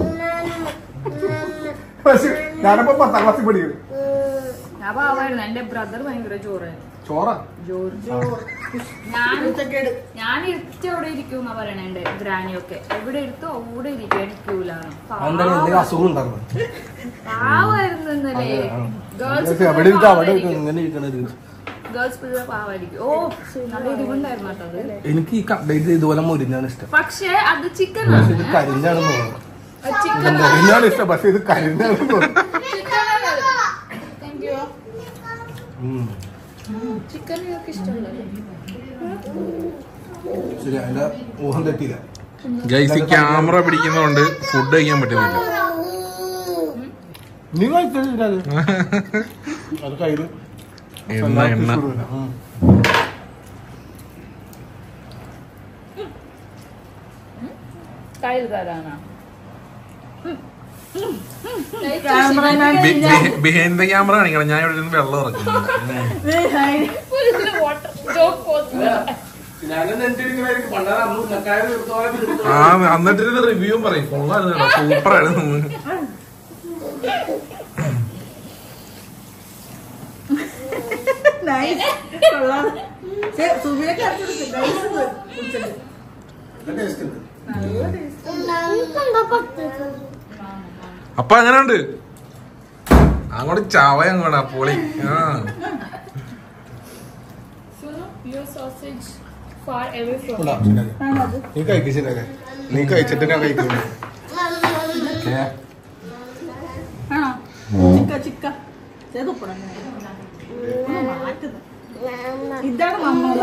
ഞാനിപ്പോ പത്താം ക്ലാസ്സിൽ പഠിക്കണം. എന്റെ ബ്രദർ ഭയങ്കര ചോറായിരുന്നു. ചോറാ ഞാൻ ഇരുത്തി അവിടെ ഇരിക്കും എന്നാ പറയണേ. എന്റെ ഗ്രാനിയൊക്കെ എവിടെ എടുത്തോ അവിടെ ഇരിക്കും, എടുക്കൂലാണ്. അസുഖം ഉണ്ടായിരുന്നു. പാവായിരുന്നു ഇന്നലെ. ഗേൾസ് ഗേൾസ് പിള്ളേർ പാവായിരിക്കും. ഓ നല്ല ഇരിവുണ്ടായിരുന്നു കേട്ടോ. എനിക്ക് ഈ കട്ട്ലേറ്റ് ഇതുപോലെ മുരിഞ്ഞാണ് ഇഷ്ടം. പക്ഷെ അത് ചിക്കൻ ഇത് കരിഞ്ഞാണെന്ന് തോന്നുന്നു. മുരിഞ്ഞാണ് ഇഷ്ടം, പക്ഷെ ഇത് കരിഞ്ഞാണെന്ന് തോന്നുന്നു. ചിക്കൻ ഇഷ്ടമല്ല. ശരി അതിന്റെ ഊഹം തെറ്റിയില്ല. ഗൈസ് ഈ ക്യാമറ പിടിക്കുന്നതുകൊണ്ട് ഫുഡ് കഴിക്കാൻ പറ്റുന്നില്ല. നീ കഴിച്ചില്ല അത് കയ്യില് എണ്ണ എണ്ണ കയ്യിൽ തരാനാ ബിഹൈൻഡ് ദ ക്യാമറ കാണിക്കണം. ഞാൻ ഇവിടെ നിന്ന് വെള്ളം ഇറക്കുന്നു. ആ എന്നിട്ട് റിവ്യൂ പറയും. കൊള്ളായിരുന്നു, സൂപ്പറായിരുന്നു. അപ്പൊ അങ്ങനെയുണ്ട് അങ്ങോട്ട് ചവയങ്ങോടാ പൊളി. ആ നീ കഴിക്കില്ലേ? നീ കഴിച്ചിട്ട് ഞാൻ കഴിക്കുന്നു. ഇതാണ്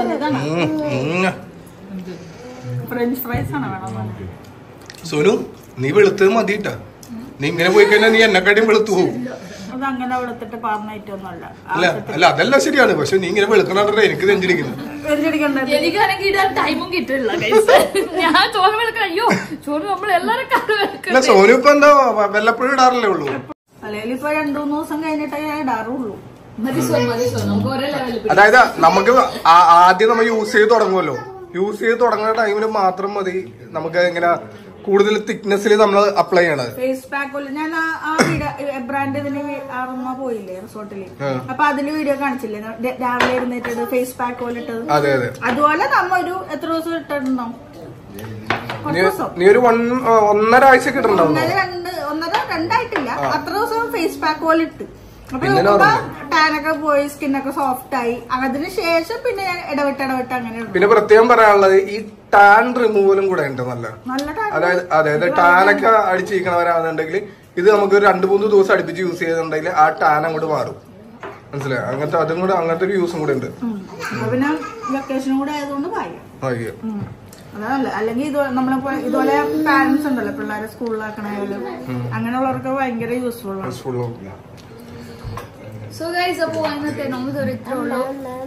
ഫ്രഞ്ച് ഫ്രൈസ് ആണ് വേണം. സോനു നീ വെളുത്തത് മതിട്ടാ. നീ ഇങ്ങനെ പോയി കഴിഞ്ഞാൽ നീ എന്നെക്കാട്ടിയും വെളുത്തു പോകും. അതങ്ങനെ വെളുത്തിട്ട് പറഞ്ഞിട്ടൊന്നുമല്ല. അല്ല അല്ല അതല്ല ശരിയാണ്. പക്ഷെ നീ ഇങ്ങനെ വെളുക്കണേ എനിക്ക് നെഞ്ചിടിക്കുന്നു. എനിക്കാണെങ്കിൽ ഇടാൻ ടൈമും കിട്ടില്ല. ഞാൻ ചോറ് വെളുക്കണം. അയ്യോ ചോറ് നമ്മൾ എല്ലാവരും സോനു ഇപ്പൊ എന്താ വല്ലപ്പോഴും ഇടാറല്ലേ ഉള്ളൂ. അല്ലെങ്കിൽ ഇപ്പൊ രണ്ടു മൂന്ന് ദിവസം കഴിഞ്ഞിട്ടേ ഇടാറുള്ളൂ. അതായത് നമുക്ക് ആദ്യം നമ്മൾ യൂസ് ചെയ്ത് തുടങ്ങുമല്ലോ. യൂസ് ചെയ്ത് തുടങ്ങുന്ന ടൈമിൽ മാത്രം മതി നമുക്ക് ഇങ്ങനെ കൂടുതൽ തിക്നെസ്സിൽ നമ്മൾ അപ്ലൈ ചെയ്യണത്. ഫേസ് പാക്ക് ഞാൻ ആ ബ്രാൻഡ് ഇതിന് അമ്മ പോയില്ലേ റിസോർട്ടില്, അപ്പൊ അതില് വീഡിയോ കാണിച്ചില്ലേ രാവിലെ എഴുന്നേറ്റത് ഫേസ് പാക്ക് പോലെ ഇട്ടത്. അതെ അതെ. അതുപോലെ നമ്മ ഒരു എത്ര ദിവസം ഇട്ടിട്ടുണ്ടോ? നീ ഒരു ഒന്നര ആഴ്ച കിട്ടുന്നുണ്ടാവും. ഒന്നര രണ്ട് ഒന്നര രണ്ടായിട്ടില്ല, അത്ര ദിവസം ഫേസ് പാക്ക് പോലെ ഇട്ട്. അപ്പൊ ടാനൊക്കെ പോയി സ്കിന്നൊക്കെ സോഫ്റ്റ് ആയി. അതിന് ശേഷം പിന്നെ ഇടവിട്ട് ഇടവിട്ട് അങ്ങനെ. പിന്നെ പ്രത്യേകം പറയാനുള്ളത് ഈ ടാൻ റിമൂവലും കൂടെ ഉണ്ട്. നല്ല അതായത് അതായത് ടാനൊക്കെ അടിച്ചിരിക്കണവരാണെന്നുണ്ടെങ്കിൽ ഇത് നമുക്ക് രണ്ടു മൂന്ന് ദിവസം അടുപ്പിച്ച് യൂസ് ചെയ്തിട്ടുണ്ടെങ്കിൽ ആ ടാൻ അങ്ങോട്ട് മാറും. മനസ്സിലായി? അങ്ങനത്തെ അതും കൂടെ അങ്ങനത്തെ ഒരു യൂസും കൂടെ ഉണ്ട്. പിന്നെ ലൊക്കേഷനും കൂടെ ആയതുകൊണ്ട് അയ്യോ അതല്ല, അല്ലെങ്കിൽ ഇത് നമ്മളിപ്പോ ഇതുപോലെ പാരന്റ്സ് ഉണ്ടല്ലോ പിള്ളേരെ സ്കൂളിലാക്കണായാലും അങ്ങനെയുള്ളവർക്ക് ഭയങ്കര യൂസ്ഫുൾ ആണ്. സോ ഗൈസ്, അപ്പോൾ ഇന്നത്തെ നോമ്പ് തുറ ഇത്രേ ഉള്ളൂ.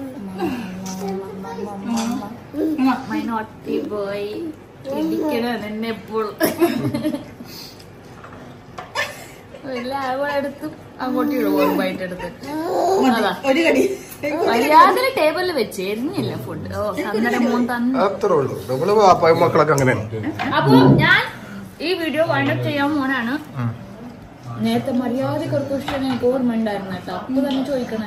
മൈ നോട്ടി ബോയ് ഇരിക്കണം എന്നെ എപ്പോഴും എല്ലാവരും എടുത്ത് അങ്ങോട്ട് ഇടും ഉറപ്പായിട്ട് എടുത്ത്. മര്യാദ ടേബിളിൽ വെച്ച് എരിഞ്ഞില്ല ഫുഡ്. ഓ അന്നേരം മോൻ തന്നു. അത്രേ ഉള്ളൂ. നമ്മള് വാപ്പായും മക്കളൊക്കെ അങ്ങനെയാണ്. അപ്പൊ ഞാൻ ഈ വീഡിയോ വൈൻഡപ്പ് ചെയ്യാൻ പോണാണ്. നേരത്തെ മര്യാദക്ക് ഒരു ക്വസ്റ്റ്യൻ എനിക്ക് ഓർമ്മ ഉണ്ടായിരുന്നു കേട്ടോ. അപ്പൊ തന്നെ ചോദിക്കണോ?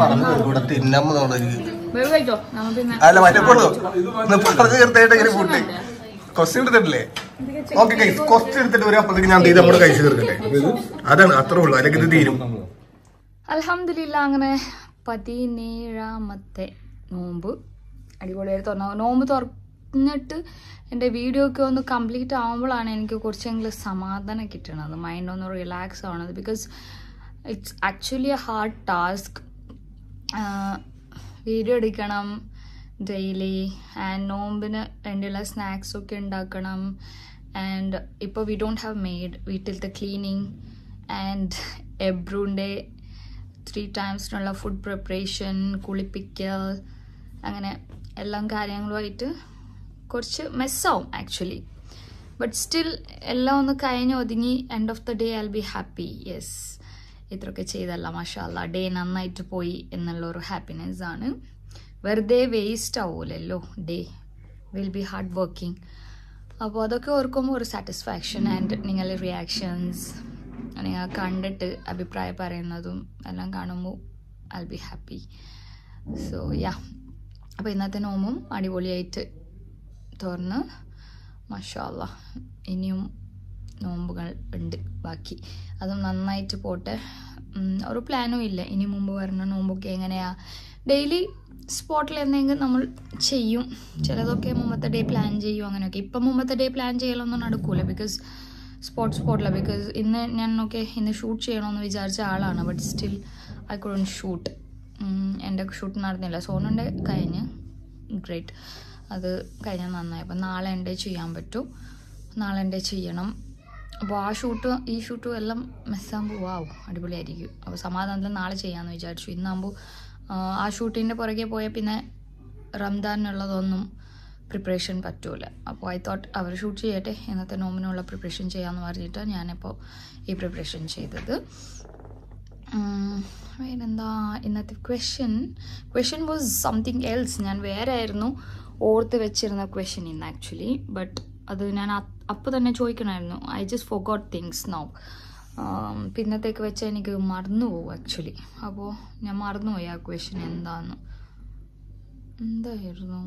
കഴിച്ചോ നമ്മ പിന്നെ ക്വസ്റ്റ്യൻ എടുത്തിട്ടില്ലേ? ഓക്കെ ഗൈസ്, ക്വസ്റ്റ്യൻ എടുത്തിട്ട് വരും. അപ്പോഴത്തേക്ക് ഞാൻ നമ്മൾ കഴിച്ചു തീർക്കട്ടെ. അതാണ് അത്രേ ഉള്ളൂ. അല്ലെങ്കിൽ ഇത് തീരും. അൽഹംദുലില്ലാ, അങ്ങനെ പതിനേഴാമത്തെ നോമ്പ് അടിപൊളിയായിട്ട് തുറന്നു. നോമ്പ് തുറന്നിട്ട് എൻ്റെ വീഡിയോ ഒക്കെ ഒന്ന് കംപ്ലീറ്റ് ആകുമ്പോഴാണ് എനിക്ക് കുറച്ചെങ്കിലും സമാധാനം കിട്ടണത്, മൈൻഡ് ഒന്ന് റിലാക്സ് ആവണത്. Because it's actually a hard task. Video എടുക്കണം ഡെയിലി, ആൻഡ് നോമ്പിന് വേണ്ടിയുള്ള സ്നാക്സൊക്കെ ഉണ്ടാക്കണം. ആൻഡ് ഇപ്പോൾ വി ഡോണ്ട് ഹാവ് മെയ്ഡ് വീട്ടിലത്തെ ക്ലീനിങ് ആൻഡ് എബ്രൂൻ്റെ ത്രീ ടൈംസിനുള്ള ഫുഡ് പ്രിപ്പറേഷൻ, കുളിപ്പിക്കൽ, അങ്ങനെ എല്ലാം കാര്യങ്ങളുമായിട്ട് കുറച്ച് മെസ്സാവും ആക്ച്വലി. ബട്ട് സ്റ്റിൽ എല്ലാം ഒന്ന് കഴിഞ്ഞ് ഒതുങ്ങി end of the day I will be happy. Yes, ഇത്രയൊക്കെ ചെയ്തല്ല മാഷാ അല്ലാ, ഡേ നന്നായിട്ട് പോയി എന്നുള്ളൊരു ഹാപ്പിനെസ് ആണ്. വെറുതെ വേസ്റ്റ് ആവൂലല്ലോ day, will be hard working. അപ്പോൾ അതൊക്കെ ഓർക്കുമ്പോൾ ഒരു സാറ്റിസ്ഫാക്ഷൻ. ആൻഡ് നിങ്ങളുടെ റിയാക്ഷൻസ് നിങ്ങൾ കണ്ടിട്ട് അഭിപ്രായം പറയുന്നതും എല്ലാം കാണുമ്പോൾ I will be happy. So yeah, അപ്പോൾ ഇന്നത്തെ നോമ്പും അടിപൊളിയായിട്ട് തുറന്ന് മാഷാ അല്ലാ. ഇനിയും നോമ്പുകൾ ഉണ്ട് ബാക്കി, അതും നന്നായിട്ട് പോട്ടെ. ഒരു പ്ലാനും ഇല്ല ഇനി മുമ്പ് വരുന്ന നോമ്പൊക്കെ എങ്ങനെയാണ്. ഡെയിലി സ്പോട്ടിൽ എന്തെങ്കിലും നമ്മൾ ചെയ്യും, ചിലതൊക്കെ മുമ്പത്തെ ഡേ പ്ലാൻ ചെയ്യും, അങ്ങനെയൊക്കെ. ഇപ്പം മുമ്പത്തെ ഡേ പ്ലാൻ ചെയ്യലൊന്നും നടക്കൂല, ബിക്കോസ് സ്പോട്ട് സ്പോട്ടില്ല. ബിക്കോസ് ഇന്ന് ഞാൻ ഒക്കെ ഇന്ന് ഷൂട്ട് ചെയ്യണമെന്ന് വിചാരിച്ച ആളാണ്, but still I couldn't shoot. എൻ്റെ ഷൂട്ട് നടന്നില്ല. സോനുൻ്റെ കഴിഞ്ഞ് ഗ്രേറ്റ്, അത് കഴിഞ്ഞാൽ നന്നായി. അപ്പം നാളെ എൻ്റെ ചെയ്യാൻ പറ്റും, നാളെ എൻ്റെ ചെയ്യണം. അപ്പോൾ ആ ഷൂട്ട് ഈ ഷൂട്ടും എല്ലാം മെസ്സാകുമ്പോൾ വാവും അടിപൊളിയായിരിക്കും. അപ്പോൾ സമാധാനത്തിൽ നാളെ ചെയ്യാമെന്ന് വിചാരിച്ചു. ഇന്നാകുമ്പോൾ ആ ഷൂട്ടിൻ്റെ പുറകെ പോയാൽ പിന്നെ റംദാനുള്ളതൊന്നും പ്രിപ്പറേഷൻ പറ്റൂല. അപ്പോൾ ഐ തോട്ട് അവർ ഷൂട്ട് ചെയ്യട്ടെ, ഇന്നത്തെ നോമിനുള്ള പ്രിപ്പറേഷൻ ചെയ്യാമെന്ന് പറഞ്ഞിട്ട് ഞാനിപ്പോൾ ഈ പ്രിപ്പറേഷൻ ചെയ്തത്. വേറെന്താ ഇന്നത്തെ question question was something else. ഞാൻ വേറെ ആയിരുന്നു ഓർത്ത് വെച്ചിരുന്ന ക്വസ്റ്റ്യൻ ഇന്ന് ആക്ച്വലി, ബട്ട് അത് ഞാൻ അപ്പോൾ തന്നെ ചോദിക്കണമായിരുന്നു. I just forgot things now. പിന്നത്തേക്ക് വെച്ചാൽ എനിക്ക് മറന്നു പോകും ആക്ച്വലി. അപ്പോൾ ഞാൻ മറന്നുപോയി ആ ക്വസ്റ്റ്യൻ എന്താന്ന്. എന്തായിരുന്നു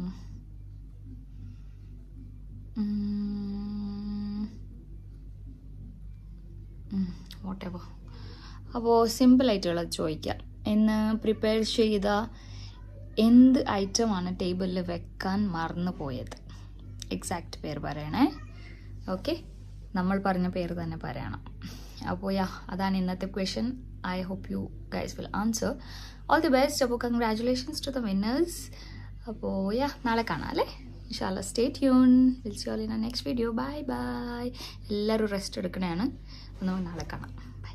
വാട്ട് എവർ. അപ്പോൾ സിമ്പിളായിട്ടുള്ളത് ചോദിക്കാം. ഇന്ന് പ്രിപ്പയർ ചെയ്ത എന്ത് ഐറ്റമാണ് ടേബിളിൽ വെക്കാൻ മറന്നു പോയത്? എക്സാക്റ്റ് പേര് പറയണേ. ഓക്കെ, നമ്മൾ പറഞ്ഞ പേര് തന്നെ പറയണം. അപ്പോൾ യാ, അതാണ് ഇന്നത്തെ question. I hope you guys will answer. All the best. അപ്പോൾ കൺഗ്രാറ്റുലേഷൻസ് ടു ദ വിന്നേഴ്സ്. അപ്പോൾ യാ, നാളെ കാണാം അല്ലേ? ഇൻഷാല്ലാ. Stay tune. Will see you all in a next video. Bye bye. എല്ലാവരും റെസ്റ്റ് എടുക്കണേയാണ്. നമുക്ക് നാളെ കാണാം. ബൈ.